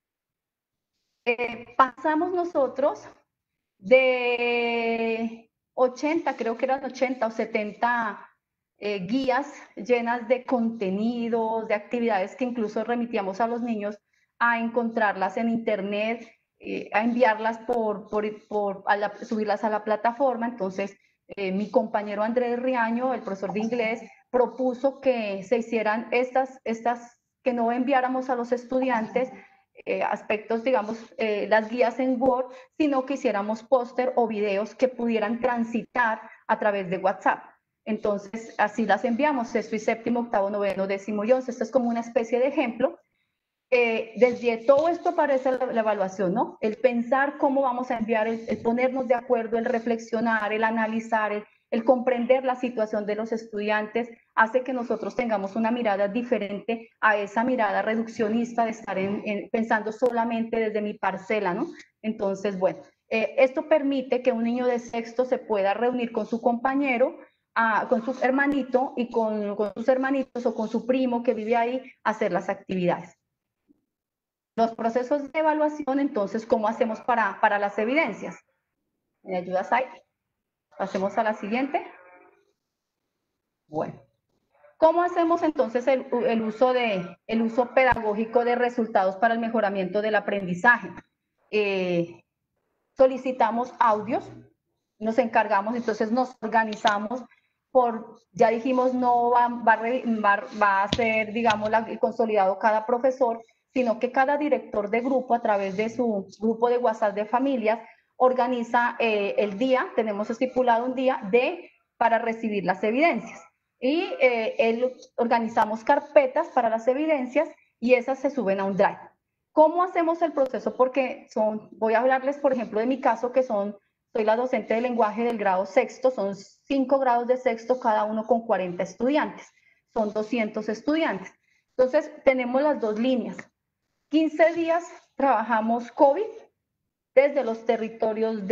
Pasamos nosotros de 80, creo que eran 80 o 70 guías llenas de contenidos, de actividades que incluso remitíamos a los niños a encontrarlas en internet, a enviarlas subirlas a la plataforma. Entonces, mi compañero Andrés Riaño, el profesor de inglés, propuso que se hicieran estas que no enviáramos a los estudiantes aspectos, digamos, las guías en Word, sino que hiciéramos póster o videos que pudieran transitar a través de WhatsApp. Entonces, así las enviamos, sexto y séptimo, octavo, noveno, décimo y 11. Esto es como una especie de ejemplo. Desde todo esto aparece la evaluación, ¿no? El pensar cómo vamos a enviar, el ponernos de acuerdo, el reflexionar, el analizar, el comprender la situación de los estudiantes, hace que nosotros tengamos una mirada diferente a esa mirada reduccionista de estar pensando solamente desde mi parcela, ¿no? Entonces, bueno, esto permite que un niño de sexto se pueda reunir con su compañero, con su hermanito y con sus hermanitos o con su primo que vive ahí, a hacer las actividades. Los procesos de evaluación, entonces, ¿cómo hacemos para las evidencias? ¿Me ayudas ahí? Pasemos a la siguiente. Bueno, ¿cómo hacemos entonces el uso pedagógico de resultados para el mejoramiento del aprendizaje? Solicitamos audios, nos encargamos, entonces nos organizamos ya dijimos, no va a ser, digamos, el consolidado cada profesor, sino que cada director de grupo, a través de su grupo de WhatsApp de familias, organiza el día, tenemos estipulado un día para recibir las evidencias. Y organizamos carpetas para las evidencias y esas se suben a un Drive. ¿Cómo hacemos el proceso? Porque voy a hablarles, por ejemplo, de mi caso, que soy la docente de lenguaje del grado sexto, son 5 grados de sexto, cada uno con 40 estudiantes, son 200 estudiantes. Entonces, tenemos las dos líneas. 15 días trabajamos COVID, desde los territorios,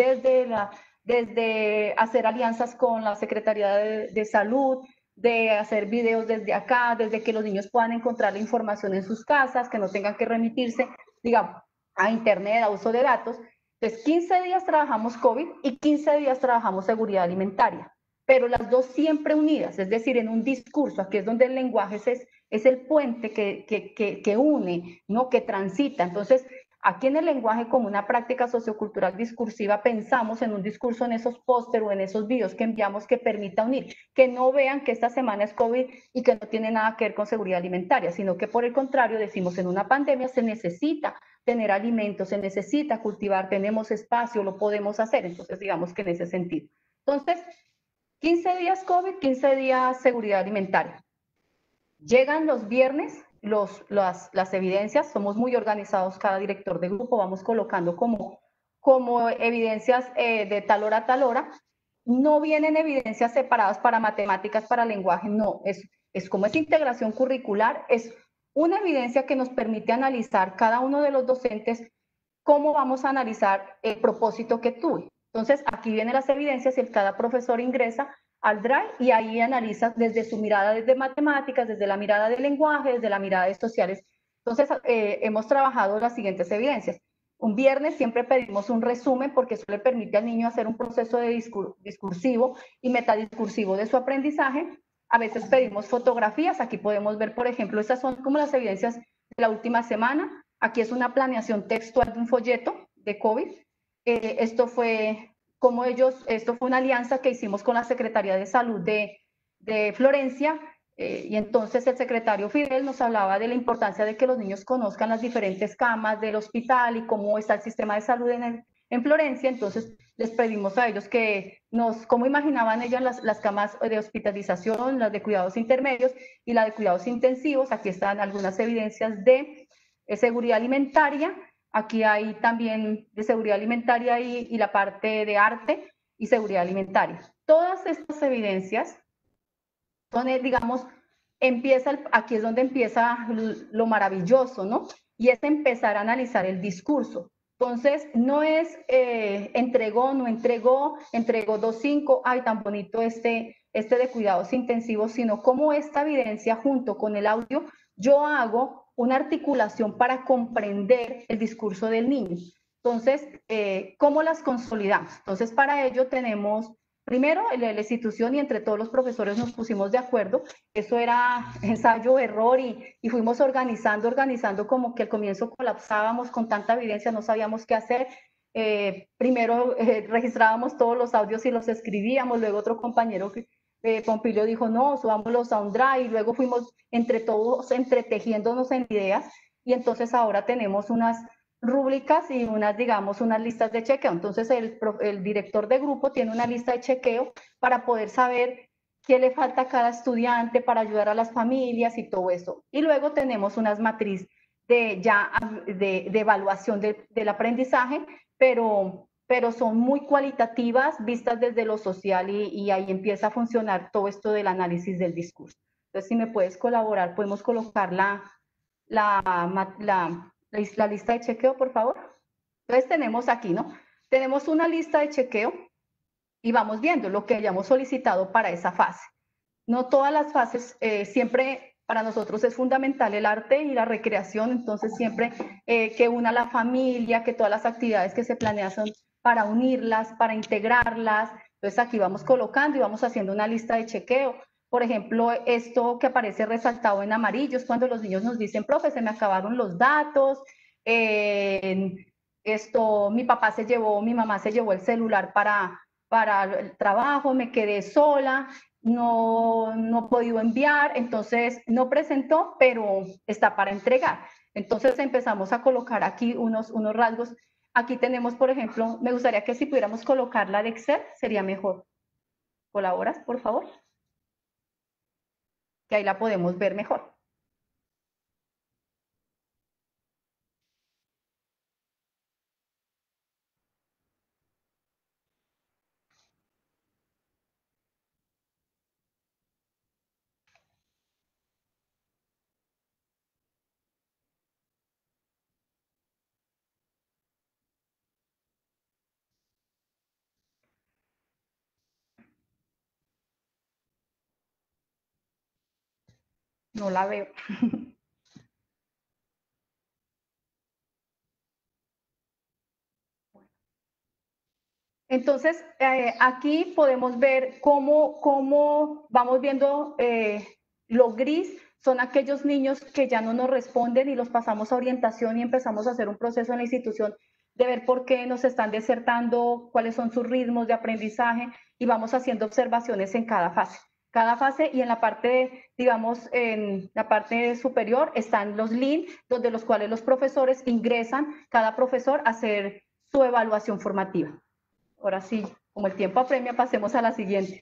desde hacer alianzas con la Secretaría de Salud, de hacer videos desde acá, desde que los niños puedan encontrar la información en sus casas, que no tengan que remitirse, digamos, a internet, a uso de datos. Entonces, 15 días trabajamos COVID y 15 días trabajamos seguridad alimentaria, pero las dos siempre unidas, es decir, en un discurso. Aquí es donde el lenguaje es el puente que une, ¿no? Que transita. Entonces, aquí en el lenguaje, como una práctica sociocultural discursiva, pensamos en un discurso, en esos póster o en esos videos que enviamos, que permita unir, que no vean que esta semana es COVID y que no tiene nada que ver con seguridad alimentaria, sino que por el contrario decimos, en una pandemia se necesita tener alimentos, se necesita cultivar, tenemos espacio, lo podemos hacer. Entonces, digamos que en ese sentido. Entonces, 15 días COVID, 15 días seguridad alimentaria. Llegan los viernes las evidencias, somos muy organizados, cada director de grupo, vamos colocando como evidencias de tal hora a tal hora. No vienen evidencias separadas para matemáticas, para lenguaje, no, es como esa integración curricular, es una evidencia que nos permite analizar cada uno de los docentes cómo vamos a analizar el propósito que tuve. Entonces, aquí vienen las evidencias y cada profesor ingresa al Drive y ahí analiza desde su mirada desde matemáticas, desde la mirada del lenguaje, desde la mirada de sociales. Entonces, hemos trabajado las siguientes evidencias. Un viernes siempre pedimos un resumen porque eso le permite al niño hacer un proceso de discursivo y metadiscursivo de su aprendizaje. A veces pedimos fotografías, aquí podemos ver, por ejemplo, estas son como las evidencias de la última semana. Aquí es una planeación textual de un folleto de COVID. Esto fue una alianza que hicimos con la Secretaría de Salud de Florencia, y entonces el secretario Fidel nos hablaba de la importancia de que los niños conozcan las diferentes camas del hospital y cómo está el sistema de salud en Florencia. Entonces les pedimos a ellos cómo imaginaban ellas las camas de hospitalización, las de cuidados intermedios y la de cuidados intensivos. Aquí están algunas evidencias de seguridad alimentaria. Aquí hay también de seguridad alimentaria y la parte de arte y seguridad alimentaria. Todas estas evidencias son, digamos, aquí es donde empieza lo maravilloso, ¿no? Y es empezar a analizar el discurso. Entonces, no es entregó, no entregó 2.5, ay, tan bonito este de cuidados intensivos, sino cómo esta evidencia junto con el audio, yo hago una articulación para comprender el discurso del niño. Entonces, ¿cómo las consolidamos? Entonces, para ello tenemos primero la institución y entre todos los profesores nos pusimos de acuerdo. Eso era ensayo, error y fuimos organizando, como que al comienzo colapsábamos con tanta evidencia, no sabíamos qué hacer. Primero registrábamos todos los audios y los escribíamos, luego otro compañero, Pompilio, dijo no, subámoslos a un drive, y luego fuimos entre todos entretejiéndonos en ideas, y entonces ahora tenemos unas rúbricas y digamos, unas listas de chequeo. Entonces el director de grupo tiene una lista de chequeo para poder saber qué le falta a cada estudiante, para ayudar a las familias y todo eso. Y luego tenemos unas matrices de evaluación del aprendizaje, pero son muy cualitativas, vistas desde lo social, y ahí empieza a funcionar todo esto del análisis del discurso. Entonces, si me puedes colaborar, podemos colocar la lista de chequeo, por favor. Entonces tenemos aquí, ¿no? Tenemos una lista de chequeo y vamos viendo lo que hayamos solicitado para esa fase. No todas las fases, siempre para nosotros es fundamental el arte y la recreación, entonces siempre que una la familia, que todas las actividades que se planean son para unirlas, para integrarlas. Entonces aquí vamos colocando y vamos haciendo una lista de chequeo. Por ejemplo, esto que aparece resaltado en amarillo es cuando los niños nos dicen, profe, se me acabaron los datos, mi papá se llevó, mi mamá se llevó el celular para el trabajo, me quedé sola, no he podido enviar, entonces no presentó, pero está para entregar. Entonces empezamos a colocar aquí unos rasgos. Aquí tenemos, por ejemplo, me gustaría que si pudiéramos colocar la de Excel, sería mejor. ¿Colaboras, por favor? Que ahí la podemos ver mejor. No la veo. Entonces, aquí podemos ver cómo vamos viendo lo gris, son aquellos niños que ya no nos responden y los pasamos a orientación y empezamos a hacer un proceso en la institución de ver por qué nos están desertando, cuáles son sus ritmos de aprendizaje, y vamos haciendo observaciones en cada fase. Y en la parte, digamos, en la parte superior están los LIN, donde los cuales los profesores ingresan, cada profesor, a hacer su evaluación formativa. Ahora sí, como el tiempo apremia, pasemos a la siguiente.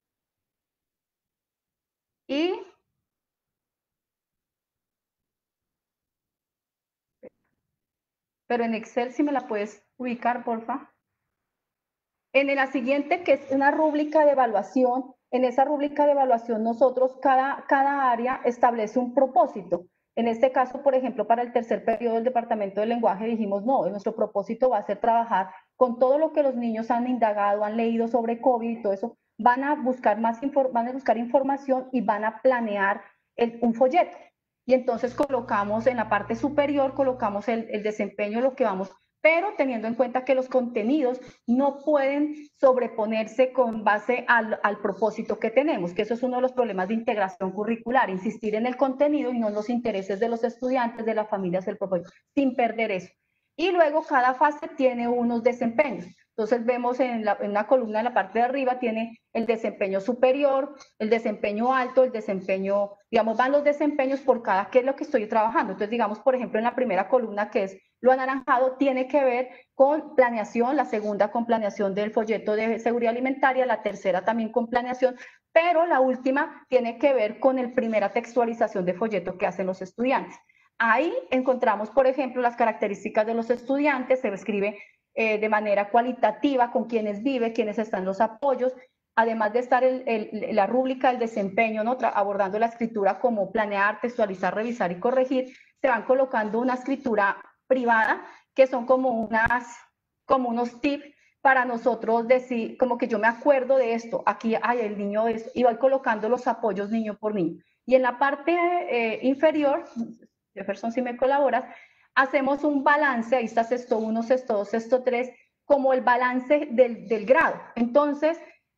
Pero en Excel, si me la puedes ubicar, porfa. En la siguiente, que es una rúbrica de evaluación, en esa rúbrica de evaluación nosotros, cada área establece un propósito. En este caso, por ejemplo, para el tercer periodo del departamento de lenguaje dijimos, no, nuestro propósito va a ser trabajar con todo lo que los niños han indagado, han leído sobre COVID y todo eso, van a buscar información y van a planear un folleto. Y entonces colocamos en la parte superior, colocamos el desempeño, lo que vamos, pero teniendo en cuenta que los contenidos no pueden sobreponerse con base al propósito que tenemos, que eso es uno de los problemas de integración curricular, insistir en el contenido y no en los intereses de los estudiantes, de las familias, del propósito, sin perder eso. Y luego cada fase tiene unos desempeños. Entonces vemos en una columna en la parte de arriba tiene el desempeño superior, el desempeño alto, el desempeño, digamos, van los desempeños por cada, qué es lo que estoy trabajando. Entonces, digamos, por ejemplo, en la primera columna, que es lo anaranjado, tiene que ver con planeación, la segunda con planeación del folleto de seguridad alimentaria, la tercera también con planeación, pero la última tiene que ver con la primera textualización de folleto que hacen los estudiantes. Ahí encontramos, por ejemplo, las características de los estudiantes, se escribe de manera cualitativa con quiénes vive, quiénes están los apoyos, además de estar la rúbrica del desempeño, ¿no? Abordando la escritura como planear, textualizar, revisar y corregir, se van colocando una escritura privada, que son como unos tips para nosotros decir, como que yo me acuerdo de esto, aquí hay el niño de esto, y voy colocando los apoyos niño por niño. Y en la parte inferior, Jefferson, si me colaboras, hacemos un balance, ahí está sexto 1, sexto 2, sexto 3, como el balance del grado. Entonces,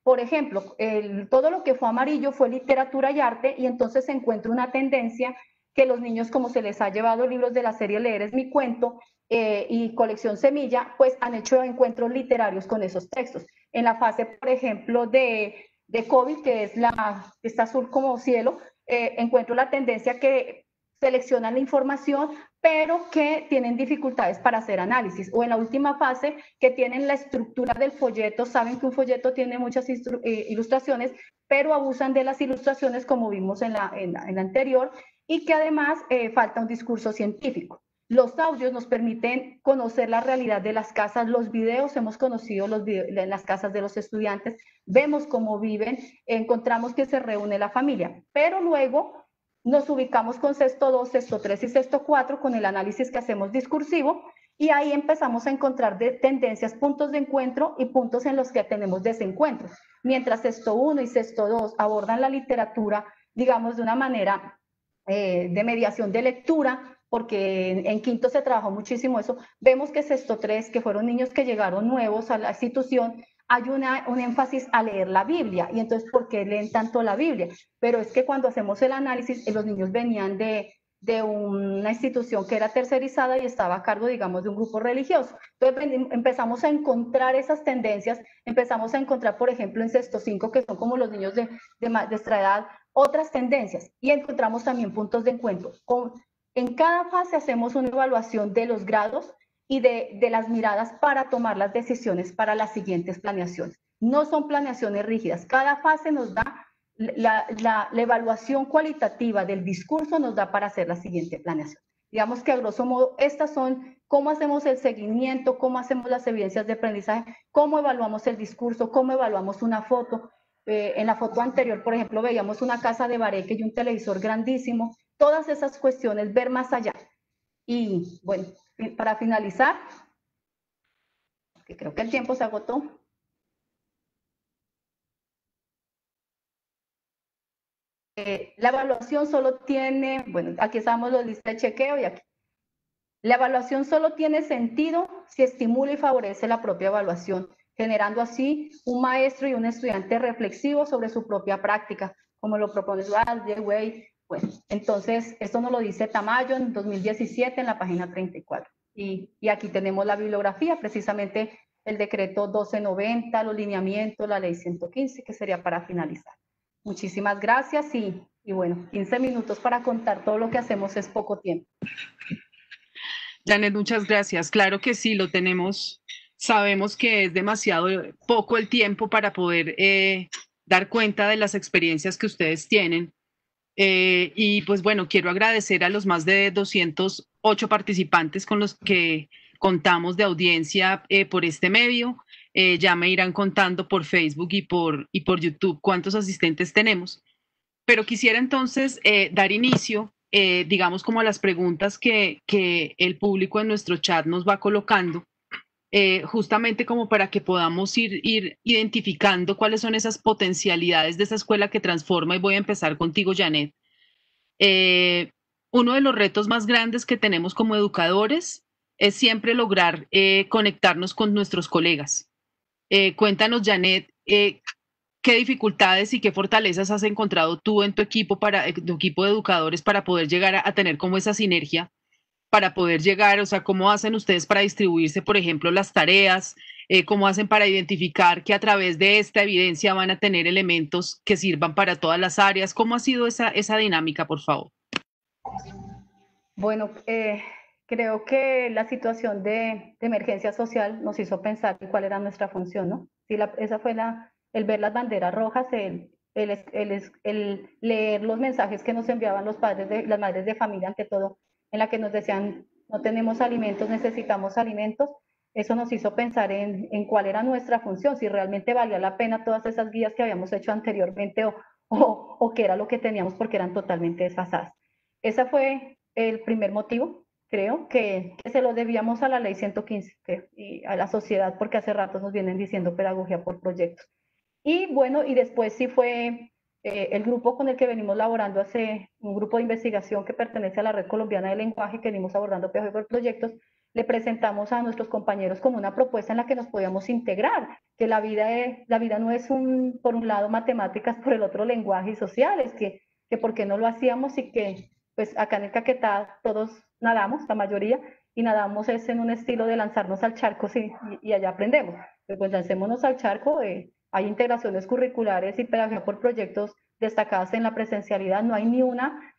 Por ejemplo, todo lo que fue amarillo fue literatura y arte, y entonces se encuentra una tendencia que los niños, como se les ha llevado libros de la serie Leer es mi cuento y Colección Semilla, pues han hecho encuentros literarios con esos textos. En la fase, por ejemplo, de COVID, que es está azul como cielo, encuentro la tendencia que seleccionan la información, pero que tienen dificultades para hacer análisis. O en la última fase, que tienen la estructura del folleto, saben que un folleto tiene muchas ilustraciones, pero abusan de las ilustraciones como vimos en la anterior, y que además falta un discurso científico. Los audios nos permiten conocer la realidad de las casas, los videos, hemos conocido en las casas de los estudiantes, vemos cómo viven, encontramos que se reúne la familia, pero luego nos ubicamos con sexto 2, sexto 3 y sexto 4 con el análisis que hacemos discursivo, y ahí empezamos a encontrar tendencias, puntos de encuentro y puntos en los que tenemos desencuentros. Mientras sexto 1 y sexto 2 abordan la literatura, digamos, de una manera de mediación de lectura, porque en quinto se trabajó muchísimo eso, vemos que sexto 3, que fueron niños que llegaron nuevos a la institución, hay un énfasis a leer la Biblia, y entonces, ¿por qué leen tanto la Biblia? Pero es que cuando hacemos el análisis, los niños venían de una institución que era tercerizada y estaba a cargo, digamos, de un grupo religioso. Entonces empezamos a encontrar esas tendencias, empezamos a encontrar, por ejemplo, en sexto 5, que son como los niños de nuestra edad, otras tendencias, y encontramos también puntos de encuentro. En cada fase hacemos una evaluación de los grados y de las miradas para tomar las decisiones para las siguientes planeaciones. No son planeaciones rígidas, cada fase nos da la evaluación cualitativa del discurso, nos da para hacer la siguiente planeación. Digamos que a grosso modo estas son cómo hacemos el seguimiento, cómo hacemos las evidencias de aprendizaje, cómo evaluamos el discurso, cómo evaluamos una foto. En la foto anterior, por ejemplo, veíamos una casa de bareque y un televisor grandísimo. Todas esas cuestiones, ver más allá. Y bueno, para finalizar, que creo que el tiempo se agotó. La evaluación solo tiene, bueno, aquí estamos los listas de chequeo y aquí. La evaluación solo tiene sentido si estimula y favorece la propia evaluación, generando así un maestro y un estudiante reflexivos sobre su propia práctica, como lo propone Way. Bueno, entonces, esto nos lo dice Tamayo en 2017 en la página 34. Y aquí tenemos la bibliografía, precisamente el decreto 1290, los lineamientos, la ley 115, que sería para finalizar. Muchísimas gracias y bueno, 15 minutos para contar todo lo que hacemos es poco tiempo. Janet, muchas gracias. Claro que sí, lo tenemos. Sabemos que es demasiado poco el tiempo para poder dar cuenta de las experiencias que ustedes tienen. Y pues bueno, quiero agradecer a los más de 208 participantes con los que contamos de audiencia por este medio. Ya me irán contando por Facebook y por YouTube cuántos asistentes tenemos. Pero quisiera entonces dar inicio, digamos, como a las preguntas que el público en nuestro chat nos va colocando, justamente como para que podamos ir identificando cuáles son esas potencialidades de esa escuela que transforma. Y voy a empezar contigo, Janet. Uno de los retos más grandes que tenemos como educadores es siempre lograr conectarnos con nuestros colegas. Cuéntanos, Janet, ¿qué dificultades y qué fortalezas has encontrado tú en tu equipo de educadores para poder llegar a tener como esa sinergia, para poder llegar, o sea, cómo hacen ustedes para distribuirse, por ejemplo, las tareas, cómo hacen para identificar que a través de esta evidencia van a tener elementos que sirvan para todas las áreas? ¿Cómo ha sido esa dinámica, por favor? Bueno, creo que la situación de emergencia social nos hizo pensar en cuál era nuestra función, ¿no? Sí, esa fue el ver las banderas rojas, el leer los mensajes que nos enviaban los padres, las madres de familia, ante todo, en la que nos decían, no tenemos alimentos, necesitamos alimentos. Eso nos hizo pensar en cuál era nuestra función, si realmente valía la pena todas esas guías que habíamos hecho anteriormente o qué era lo que teníamos, porque eran totalmente desfasadas. Ese fue el primer motivo, creo, que se lo debíamos a la ley 115 y a la sociedad, porque hace rato nos vienen diciendo pedagogía por proyectos. Y bueno, y después sí fue el grupo con el que venimos laborando, un grupo de investigación que pertenece a la Red Colombiana de Lenguaje, que venimos abordando pedagogía por proyectos, le presentamos a nuestros compañeros como una propuesta en la que nos podíamos integrar, que la vida no es por un lado matemáticas, por el otro lenguaje y sociales, que por qué no lo hacíamos y que pues acá en el Caquetá todos nadamos, la mayoría, y nadamos es en un estilo de lanzarnos al charco y allá aprendemos. Pero pues lancémonos al charco, hay integraciones curriculares y pedagogía por proyectos destacadas en la presencialidad, no hay ni una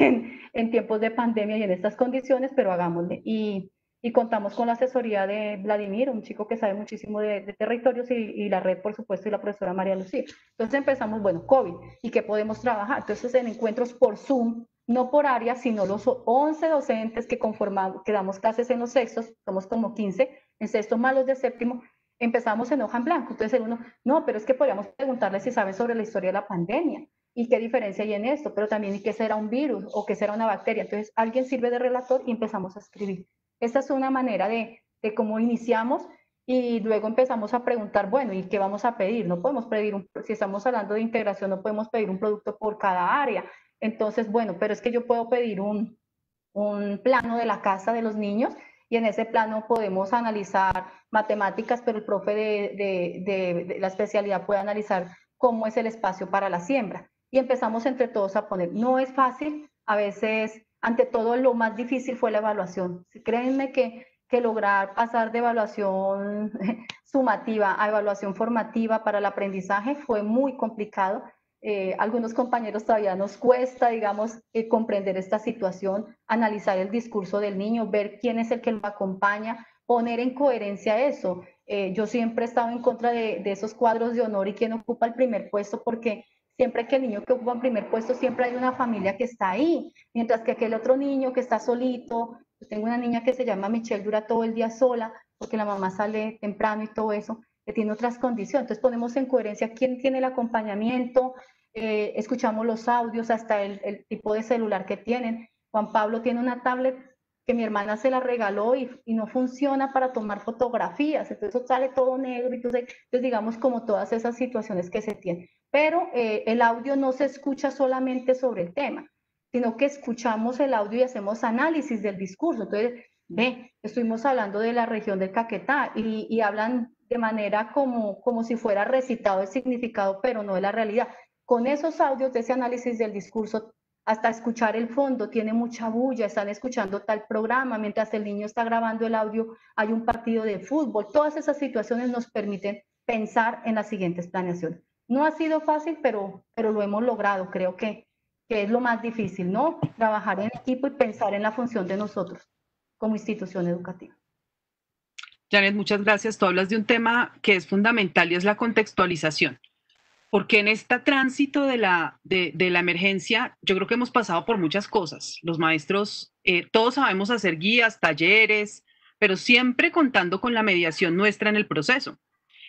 en tiempos de pandemia y en estas condiciones, pero hagámosle. Y contamos con la asesoría de Vladimir, un chico que sabe muchísimo de territorios y la red, por supuesto, y la profesora María Lucía. Entonces empezamos, bueno, COVID, ¿y qué podemos trabajar? Entonces en encuentros por Zoom, no por área, sino los 11 docentes que conformamos, que damos clases en los sextos, somos como 15, en sexto más los de séptimo, empezamos en hoja en blanco. Entonces el uno, no, pero es que podríamos preguntarle si saben sobre la historia de la pandemia y qué diferencia hay en esto, pero también y qué será un virus o qué será una bacteria. Entonces alguien sirve de relator y empezamos a escribir. Esta es una manera de cómo iniciamos y luego empezamos a preguntar, bueno, ¿y qué vamos a pedir? No podemos pedir, si estamos hablando de integración, no podemos pedir un producto por cada área. Entonces, bueno, pero es que yo puedo pedir un plano de la casa de los niños y en ese plano podemos analizar matemáticas, pero el profe de la especialidad puede analizar cómo es el espacio para la siembra. Y empezamos entre todos a poner, no es fácil, a veces, ante todo, lo más difícil fue la evaluación. Créanme que lograr pasar de evaluación sumativa a evaluación formativa para el aprendizaje fue muy complicado. Algunos compañeros todavía nos cuesta, digamos, comprender esta situación, analizar el discurso del niño, ver quién es el que lo acompaña, poner en coherencia eso. Yo siempre he estado en contra de esos cuadros de honor y quién ocupa el primer puesto, porque siempre que el niño que ocupa el primer puesto, siempre hay una familia que está ahí, mientras que aquel otro niño que está solito, yo tengo una niña que se llama Michelle, dura todo el día sola, porque la mamá sale temprano y todo eso, que tiene otras condiciones. Entonces ponemos en coherencia quién tiene el acompañamiento, escuchamos los audios, hasta el tipo de celular que tienen. Juan Pablo tiene una tablet que mi hermana se la regaló y no funciona para tomar fotografías, entonces sale todo negro, entonces digamos como todas esas situaciones que se tienen. Pero el audio no se escucha solamente sobre el tema, sino que escuchamos el audio y hacemos análisis del discurso. Entonces, estuvimos hablando de la región del Caquetá y hablan de manera como si fuera recitado el significado, pero no de la realidad. Con esos audios de ese análisis del discurso, hasta escuchar el fondo, tiene mucha bulla, están escuchando tal programa, mientras el niño está grabando el audio, hay un partido de fútbol. Todas esas situaciones nos permiten pensar en las siguientes planeaciones. No ha sido fácil, pero lo hemos logrado. Creo que es lo más difícil, ¿no? Trabajar en equipo y pensar en la función de nosotros como institución educativa. Janet, muchas gracias. Tú hablas de un tema que es fundamental y es la contextualización. Porque en este tránsito de la emergencia, yo creo que hemos pasado por muchas cosas. Los maestros, todos sabemos hacer guías, talleres, pero siempre contando con la mediación nuestra en el proceso.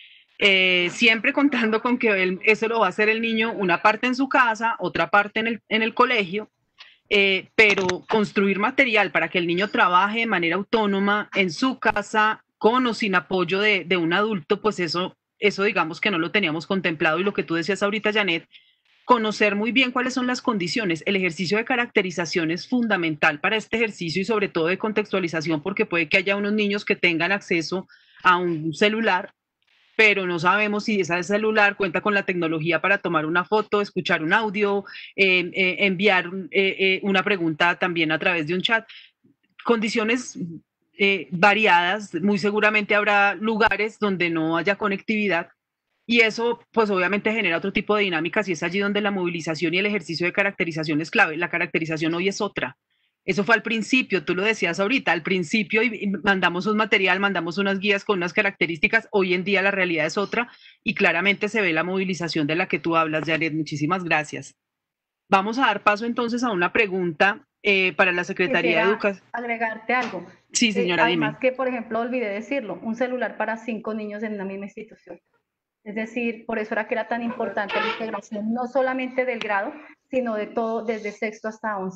Siempre contando con que eso lo va a hacer el niño, una parte en su casa, otra parte en el colegio, pero construir material para que el niño trabaje de manera autónoma en su casa, con o sin apoyo de un adulto, pues eso digamos que no lo teníamos contemplado. Y lo que tú decías ahorita, Janet, conocer muy bien cuáles son las condiciones. El ejercicio de caracterización es fundamental para este ejercicio y sobre todo de contextualización, porque puede que haya unos niños que tengan acceso a un celular, pero no sabemos si ese celular cuenta con la tecnología para tomar una foto, escuchar un audio, enviar una pregunta también a través de un chat. Condiciones variadas, muy seguramente habrá lugares donde no haya conectividad y eso pues obviamente genera otro tipo de dinámicas y es allí donde la movilización y el ejercicio de caracterización es clave. La caracterización hoy es otra. Eso fue al principio, tú lo decías ahorita, al principio y mandamos un material, mandamos unas guías con unas características, hoy en día la realidad es otra y claramente se ve la movilización de la que tú hablas, Janet. Muchísimas gracias. Vamos a dar paso entonces a una pregunta para la Secretaría de Educación. Agregarte algo. Sí, señora, además dime. que, por ejemplo, olvidé decirlo, un celular para 5 niños en una misma institución. Es decir, por eso era que era tan importante la integración, no solamente del grado, sino de todo, desde sexto hasta 11.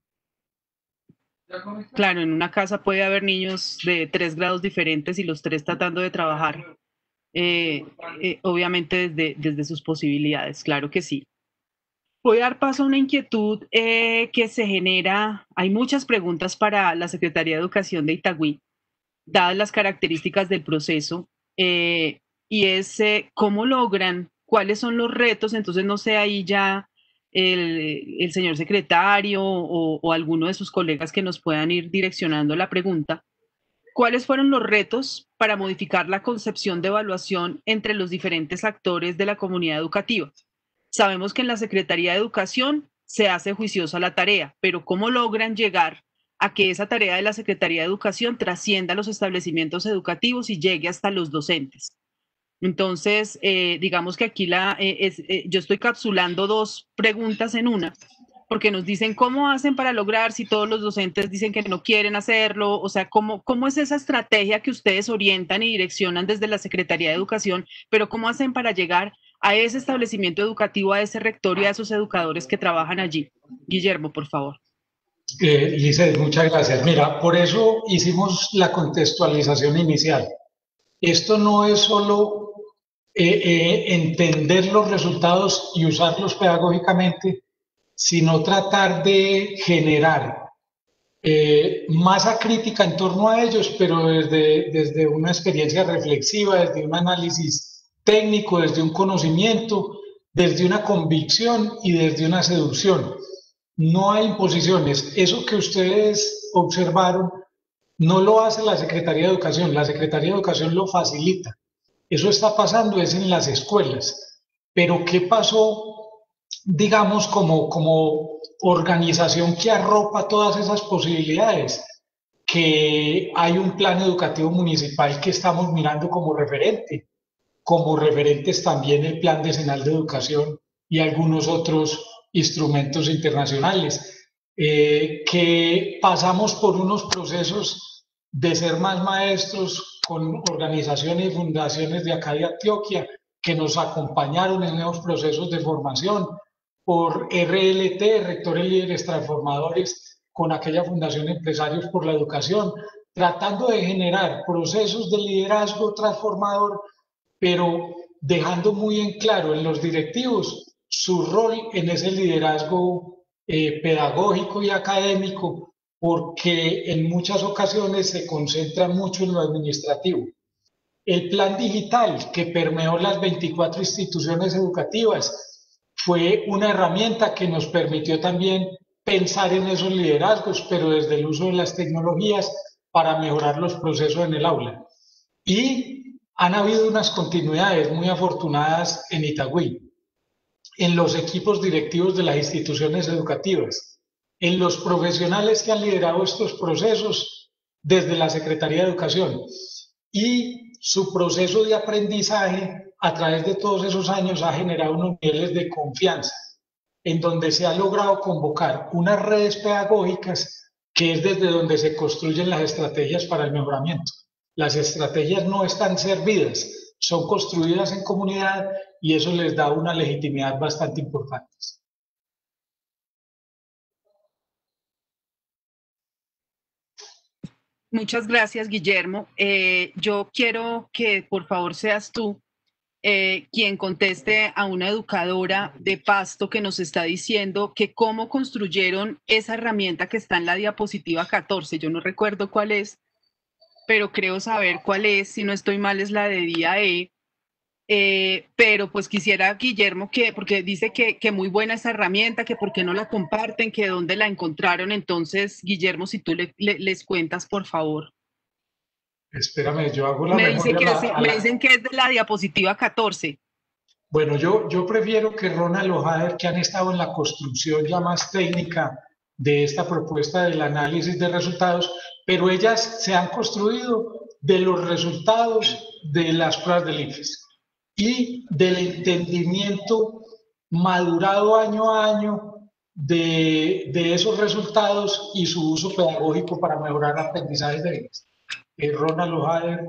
Claro, en una casa puede haber niños de 3 grados diferentes y los 3 tratando de trabajar, obviamente desde sus posibilidades, claro que sí. Voy a dar paso a una inquietud que se genera. Hay muchas preguntas para la Secretaría de Educación de Itagüí dadas las características del proceso, y es cómo logran, cuáles son los retos. Entonces, no sé, ahí ya el señor secretario o alguno de sus colegas que nos puedan ir direccionando la pregunta. ¿Cuáles fueron los retos para modificar la concepción de evaluación entre los diferentes actores de la comunidad educativa? Sabemos que en la Secretaría de Educación se hace juiciosa la tarea, pero ¿cómo logran llegar a que esa tarea de la Secretaría de Educación trascienda a los establecimientos educativos y llegue hasta los docentes? Entonces, digamos que aquí yo estoy capsulando dos preguntas en una, porque nos dicen cómo hacen para lograr si todos los docentes dicen que no quieren hacerlo. O sea, cómo es esa estrategia que ustedes orientan y direccionan desde la Secretaría de Educación, pero cómo hacen para llegar a ese establecimiento educativo, a ese rector y a esos educadores que trabajan allí. Guillermo, por favor. Lizeth, muchas gracias. Mira, por eso hicimos la contextualización inicial. Esto no es solo entender los resultados y usarlos pedagógicamente, sino tratar de generar masa crítica en torno a ellos, pero desde una experiencia reflexiva, desde un análisis técnico, desde un conocimiento, desde una convicción y desde una seducción. No hay imposiciones. Eso que ustedes observaron no lo hace la Secretaría de Educación, la Secretaría de Educación lo facilita. Eso está pasando es en las escuelas. Pero ¿qué pasó, digamos, como organización que arropa todas esas posibilidades? Que hay un plan educativo municipal que estamos mirando como referentes también el Plan Decenal de Educación y algunos otros instrumentos internacionales, que pasamos por unos procesos de ser más maestros con organizaciones y fundaciones de acá de Antioquia que nos acompañaron en esos procesos de formación, por RLT, Rectores Líderes Transformadores, con aquella Fundación Empresarios por la Educación, tratando de generar procesos de liderazgo transformador, pero dejando muy en claro en los directivos su rol en ese liderazgo pedagógico y académico, porque en muchas ocasiones se concentra mucho en lo administrativo. El plan digital que permeó las 24 instituciones educativas fue una herramienta que nos permitió también pensar en esos liderazgos, pero desde el uso de las tecnologías para mejorar los procesos en el aula. Y han habido unas continuidades muy afortunadas en Itagüí, en los equipos directivos de las instituciones educativas, en los profesionales que han liderado estos procesos desde la Secretaría de Educación y su proceso de aprendizaje a través de todos esos años ha generado unos niveles de confianza en donde se ha logrado convocar unas redes pedagógicas que es desde donde se construyen las estrategias para el mejoramiento. Las estrategias no están servidas, son construidas en comunidad y eso les da una legitimidad bastante importante. Muchas gracias, Guillermo. Yo quiero que por favor seas tú quien conteste a una educadora de Pasto que nos está diciendo que cómo construyeron esa herramienta que está en la diapositiva 14. Yo no recuerdo cuál es, pero creo saber cuál es. Si no estoy mal, es la de día E. Pero pues quisiera, Guillermo, porque dice que muy buena esa herramienta, que por qué no la comparten, que dónde la encontraron. Entonces, Guillermo, si tú les cuentas, por favor. Espérame, yo hago la me memoria. Me dicen que es de la diapositiva 14. Bueno, yo prefiero que Ronald o Jader, que han estado en la construcción ya más técnica de esta propuesta del análisis de resultados, pero ellas se han construido de los resultados de las pruebas del ICFES y del entendimiento madurado año a año de esos resultados y su uso pedagógico para mejorar aprendizajes de ellas. Ronald o Jader.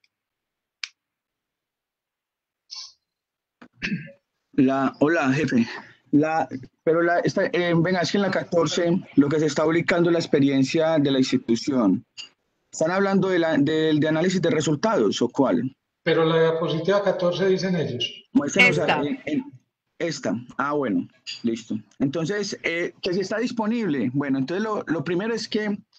Hola, jefe. Venga, es que en la 14 lo que se está ubicando es la experiencia de la institución. ¿Están hablando de análisis de resultados o cuál? Pero la diapositiva 14 dicen ellos. Esta. Ah, bueno, listo. Entonces, que si está disponible. Bueno, entonces lo primero es que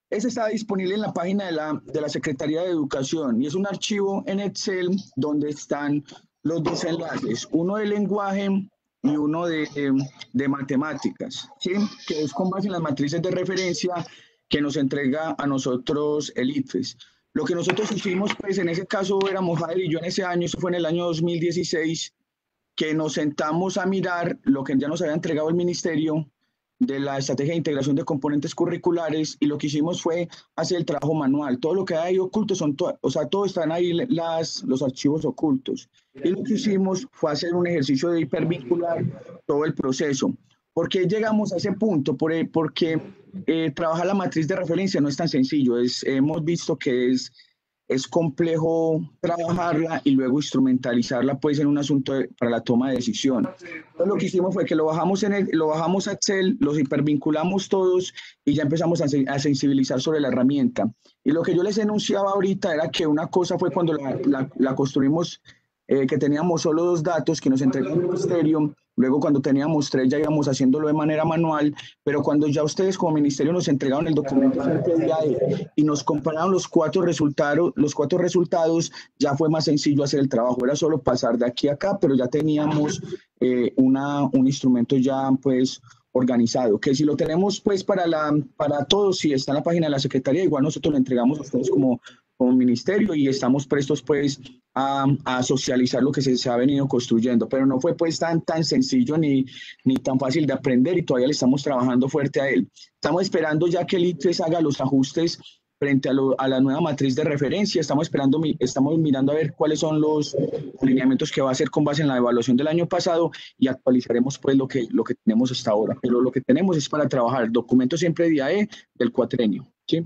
Ese está disponible en la página de la Secretaría de Educación y es un archivo en Excel donde están los dos enlaces, uno de lenguaje y uno de matemáticas, ¿sí? Que es con base en las matrices de referencia que nos entrega a nosotros el ITFES. Lo que nosotros hicimos, pues en ese caso éramos Jair y yo en ese año, eso fue en el año 2016, que nos sentamos a mirar lo que ya nos había entregado el Ministerio de la Estrategia de Integración de Componentes Curriculares y lo que hicimos fue hacer el trabajo manual. Todo lo que hay oculto o sea, todo están ahí los archivos ocultos. Y lo que hicimos fue hacer un ejercicio de hipervincular todo el proceso. ¿Por qué llegamos a ese punto? Porque trabajar la matriz de referencia no es tan sencillo. Hemos visto que es complejo trabajarla y luego instrumentalizarla pues en un asunto para la toma de decisión. Entonces lo que hicimos fue que lo bajamos a Excel, los hipervinculamos todos y ya empezamos a sensibilizar sobre la herramienta. Y lo que yo les enunciaba ahorita era que una cosa fue cuando la construimos, que teníamos solo 2 datos que nos entregó el ministerio, luego cuando teníamos 3 ya íbamos haciéndolo de manera manual, pero cuando ya ustedes como ministerio nos entregaron el documento y nos compararon los 4 resultados, ya fue más sencillo hacer el trabajo, era solo pasar de aquí a acá, pero ya teníamos un instrumento ya pues organizado, que si lo tenemos pues para todos, si está en la página de la Secretaría, igual nosotros lo entregamos a ustedes como ministerio y estamos prestos pues a socializar lo que se ha venido construyendo, pero no fue pues tan sencillo ni tan fácil de aprender y todavía le estamos trabajando fuerte a él. Estamos esperando ya que el ITFES haga los ajustes frente a la nueva matriz de referencia, estamos mirando a ver cuáles son los lineamientos que va a hacer con base en la evaluación del año pasado y actualizaremos pues lo que tenemos hasta ahora, pero lo que tenemos es para trabajar el documento siempre DIAE del cuatrenio, ¿sí?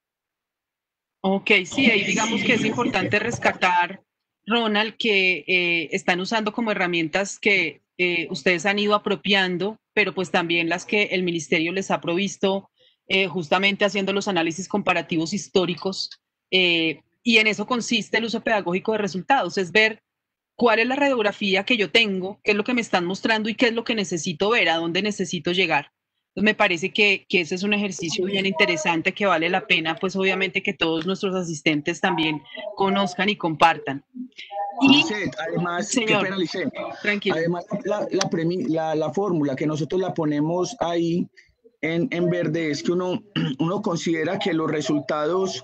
Ok, sí, ahí digamos que es importante rescatar, Ronald, que están usando como herramientas que ustedes han ido apropiando, pero pues también las que el ministerio les ha provisto justamente haciendo los análisis comparativos históricos. Y en eso consiste el uso pedagógico de resultados, es ver cuál es la radiografía que yo tengo, qué es lo que me están mostrando y qué es lo que necesito ver, a dónde necesito llegar. Entonces me parece que ese es un ejercicio bien interesante que vale la pena, pues obviamente que todos nuestros asistentes también conozcan y compartan. Y, además, señor, qué pena, Lisset. Tranquilo. Además, la fórmula que nosotros la ponemos ahí en verde es que uno considera que los resultados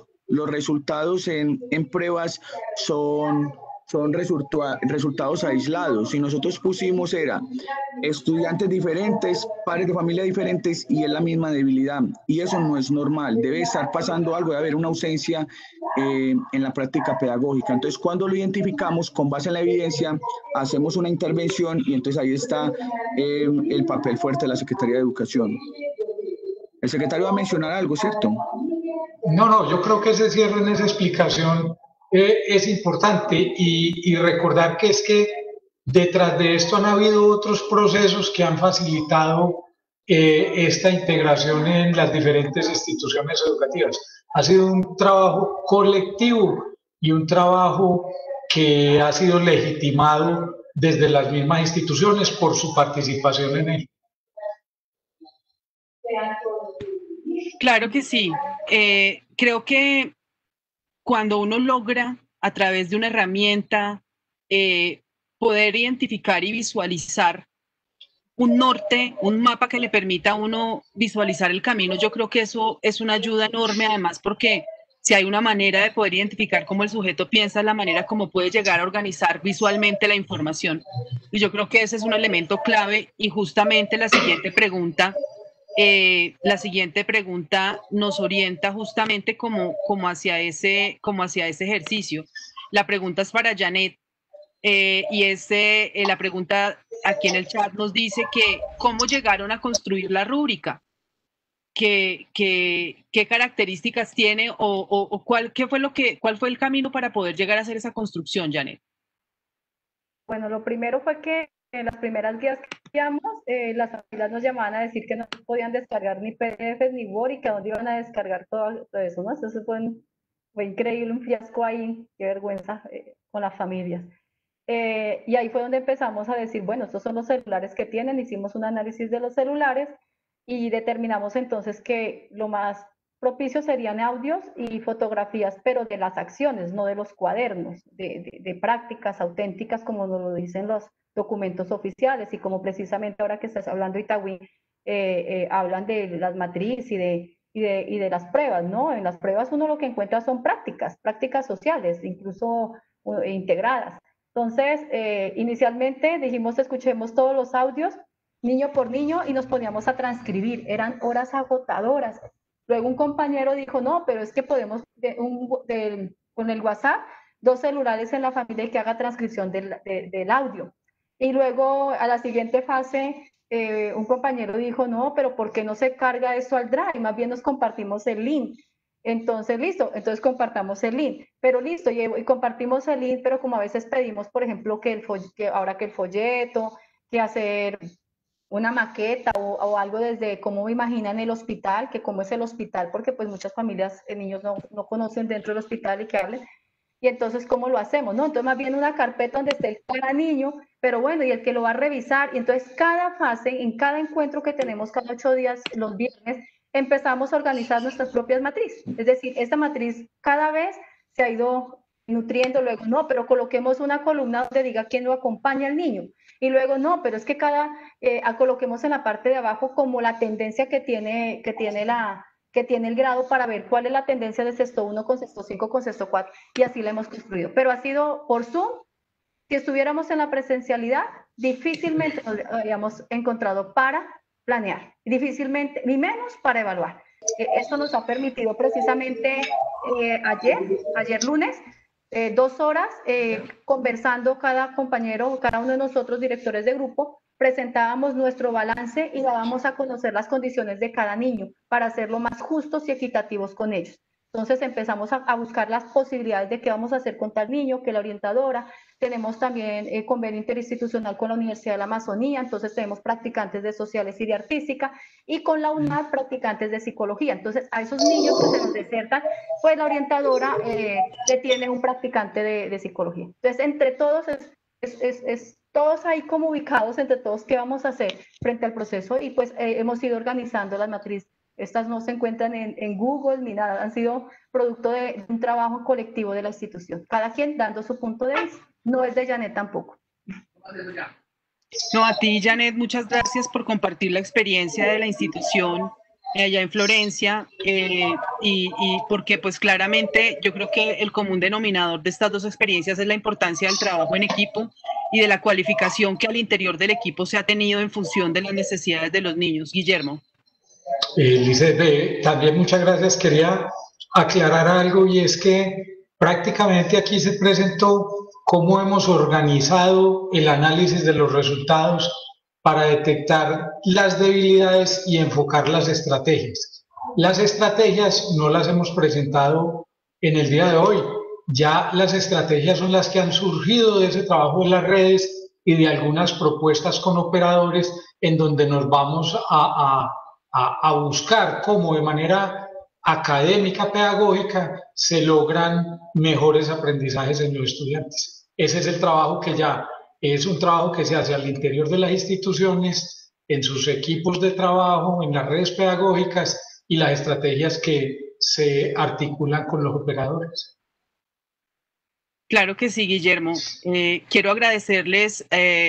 en pruebas son resultados aislados. Y nosotros pusimos estudiantes diferentes, padres de familia diferentes y es la misma debilidad. Y eso no es normal. Debe estar pasando algo, debe haber una ausencia en la práctica pedagógica. Entonces, cuando lo identificamos con base en la evidencia, hacemos una intervención y entonces ahí está el papel fuerte de la Secretaría de Educación. El secretario va a mencionar algo, ¿cierto? No, yo creo que ese cierre en esa explicación es importante y recordar que es que detrás de esto han habido otros procesos que han facilitado esta integración en las diferentes instituciones educativas. Ha sido un trabajo colectivo y un trabajo que ha sido legitimado desde las mismas instituciones por su participación en él. Claro que sí. Creo que cuando uno logra a través de una herramienta poder identificar y visualizar un norte, un mapa que le permita a uno visualizar el camino, yo creo que eso es una ayuda enorme, además porque si hay una manera de poder identificar cómo el sujeto piensa, la manera como puede llegar a organizar visualmente la información. Y yo creo que ese es un elemento clave y justamente la siguiente pregunta nos orienta justamente como hacia ese ejercicio. La pregunta es para Janet y la pregunta aquí en el chat nos dice que cómo llegaron a construir la rúbrica, qué características tiene o cuál fue el camino para poder llegar a hacer esa construcción, Janet. Bueno, lo primero fue que en las primeras guías que hacíamos, las familias nos llamaban a decir que no podían descargar ni PDFs ni Word y que dónde iban a descargar todo eso, ¿no? Entonces fue increíble, un fiasco ahí, qué vergüenza con las familias. Y ahí fue donde empezamos a decir, bueno, estos son los celulares que tienen, hicimos un análisis de los celulares y determinamos entonces que lo más propicios serían audios y fotografías, pero de las acciones, no de los cuadernos, de prácticas auténticas, como nos lo dicen los documentos oficiales, y como precisamente ahora que estás hablando, Itagüí, hablan de las matrices y de las pruebas, ¿no? En las pruebas uno lo que encuentra son prácticas sociales, incluso integradas. Entonces, inicialmente dijimos, escuchemos todos los audios, niño por niño, y nos poníamos a transcribir. Eran horas agotadoras. Luego un compañero dijo, no, pero es que podemos, con el WhatsApp, 2 celulares en la familia y que haga transcripción del audio. Y luego, a la siguiente fase, un compañero dijo, no, pero ¿por qué no se carga eso al Drive? Más bien nos compartimos el link. Entonces, listo, entonces compartamos el link, pero listo, y compartimos el link, pero como a veces pedimos, por ejemplo, que ahora que el folleto, que hacer una maqueta o algo desde cómo imaginan el hospital, que cómo es el hospital, porque pues muchas familias, niños no conocen dentro del hospital y que hablen, y entonces ¿cómo lo hacemos? ¿No? Entonces más bien una carpeta donde esté cada niño, pero bueno, y el que lo va a revisar, y entonces cada fase, en cada encuentro que tenemos cada 8 días, los viernes, empezamos a organizar nuestras propias matrices. Es decir, esta matriz cada vez se ha ido nutriendo, luego no, pero coloquemos una columna donde diga quién lo acompaña al niño. Y luego no, pero es que coloquemos en la parte de abajo como la tendencia que tiene el grado para ver cuál es la tendencia de sexto 1 con sexto 5 con sexto 4, y así la hemos construido. Pero ha sido por Zoom. Si estuviéramos en la presencialidad, difícilmente nos habíamos encontrado para planear, difícilmente, ni menos para evaluar. Esto nos ha permitido precisamente ayer lunes, 2 horas conversando cada compañero, cada uno de nosotros, directores de grupo, presentábamos nuestro balance y dábamos a conocer las condiciones de cada niño para hacerlo más justos y equitativos con ellos. Entonces empezamos a buscar las posibilidades de qué vamos a hacer con tal niño, que la orientadora. Tenemos también convenio interinstitucional con la Universidad de la Amazonía, entonces tenemos practicantes de sociales y de artística, y con la UNAD practicantes de psicología. Entonces a esos niños que se nos desertan, pues la orientadora le tiene un practicante de psicología. Entonces entre todos todos ahí como ubicados entre todos qué vamos a hacer frente al proceso, y pues hemos ido organizando las matrices. Estas no se encuentran en Google ni nada, han sido producto de un trabajo colectivo de la institución, cada quien dando su punto de vista. No es de Janet tampoco. No, a ti, Janet, muchas gracias por compartir la experiencia de la institución allá en Florencia, y porque pues claramente yo creo que el común denominador de estas dos experiencias es la importancia del trabajo en equipo y de la cualificación que al interior del equipo se ha tenido en función de las necesidades de los niños. Guillermo. Lisset, también muchas gracias. Quería aclarar algo, y es que prácticamente aquí se presentó cómo hemos organizado el análisis de los resultados para detectar las debilidades y enfocar las estrategias. Las estrategias no las hemos presentado en el día de hoy. Ya las estrategias son las que han surgido de ese trabajo en las redes y de algunas propuestas con operadores, en donde nos vamos a buscar cómo de manera académica, pedagógica, se logran mejores aprendizajes en los estudiantes. Ese es el trabajo que ya es un trabajo que se hace al interior de las instituciones, en sus equipos de trabajo, en las redes pedagógicas, y las estrategias que se articulan con los operadores. Claro que sí, Guillermo. Quiero agradecerles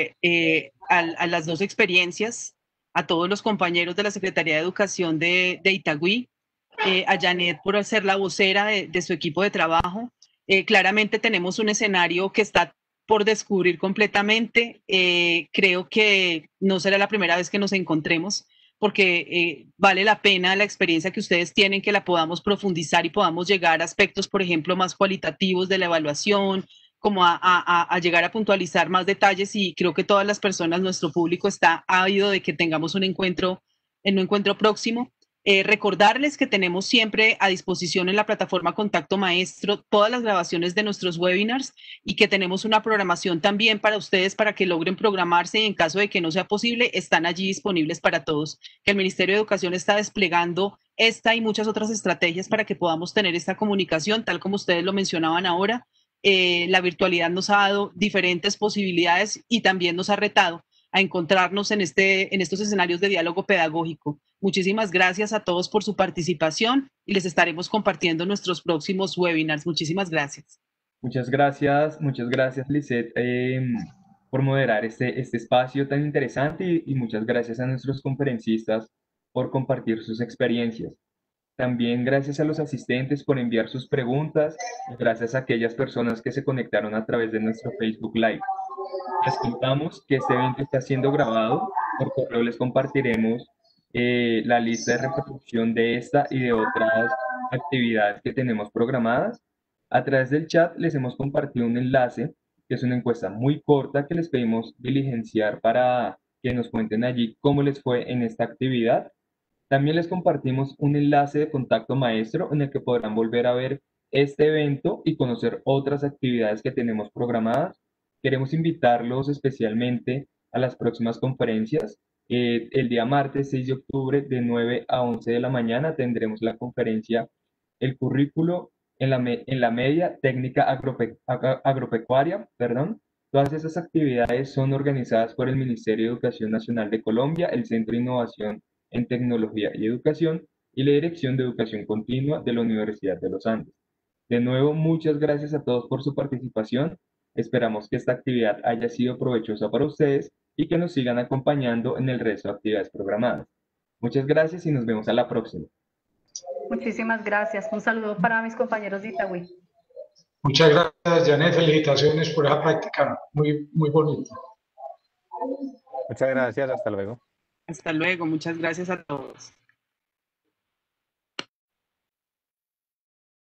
a las dos experiencias, a todos los compañeros de la Secretaría de Educación de Itagüí, a Janet por ser la vocera de su equipo de trabajo. Claramente tenemos un escenario que está por descubrir completamente. Creo que no será la primera vez que nos encontremos, porque vale la pena la experiencia que ustedes tienen, que la podamos profundizar y podamos llegar a aspectos, por ejemplo, más cualitativos de la evaluación, como a llegar a puntualizar más detalles, y creo que todas las personas, nuestro público está ávido de que tengamos un encuentro próximo. Recordarles que tenemos siempre a disposición en la plataforma Contacto Maestro todas las grabaciones de nuestros webinars, y que tenemos una programación también para ustedes para que logren programarse, y en caso de que no sea posible, están allí disponibles para todos. Que el Ministerio de Educación está desplegando esta y muchas otras estrategias para que podamos tener esta comunicación, tal como ustedes lo mencionaban ahora. La virtualidad nos ha dado diferentes posibilidades y también nos ha retado, a encontrarnos en estos escenarios de diálogo pedagógico. Muchísimas gracias a todos por su participación y les estaremos compartiendo nuestros próximos webinars. Muchísimas gracias. Muchas gracias, Lisette, por moderar este espacio tan interesante y muchas gracias a nuestros conferencistas por compartir sus experiencias. También gracias a los asistentes por enviar sus preguntas y gracias a aquellas personas que se conectaron a través de nuestro Facebook Live. Les contamos que este evento está siendo grabado. Por correo les compartiremos la lista de reproducción de esta y de otras actividades que tenemos programadas. A través del chat les hemos compartido un enlace, que es una encuesta muy corta que les pedimos diligenciar para que nos cuenten allí cómo les fue en esta actividad. También les compartimos un enlace de contacto maestro en el que podrán volver a ver este evento y conocer otras actividades que tenemos programadas. Queremos invitarlos especialmente a las próximas conferencias. El día martes 6 de octubre de 9 a 11 de la mañana tendremos la conferencia El currículo en la media técnica agropecuaria. Todas esas actividades son organizadas por el Ministerio de Educación Nacional de Colombia, el Centro de Innovación en Tecnología y Educación y la Dirección de Educación Continua de la Universidad de los Andes. De nuevo, muchas gracias a todos por su participación. Esperamos que esta actividad haya sido provechosa para ustedes y que nos sigan acompañando en el resto de actividades programadas. Muchas gracias y nos vemos a la próxima. Muchísimas gracias. Un saludo para mis compañeros de Itagüí. Muchas gracias, Janet. Felicitaciones por esa práctica. Muy, muy bonita. Muchas gracias. Hasta luego. Hasta luego. Muchas gracias a todos.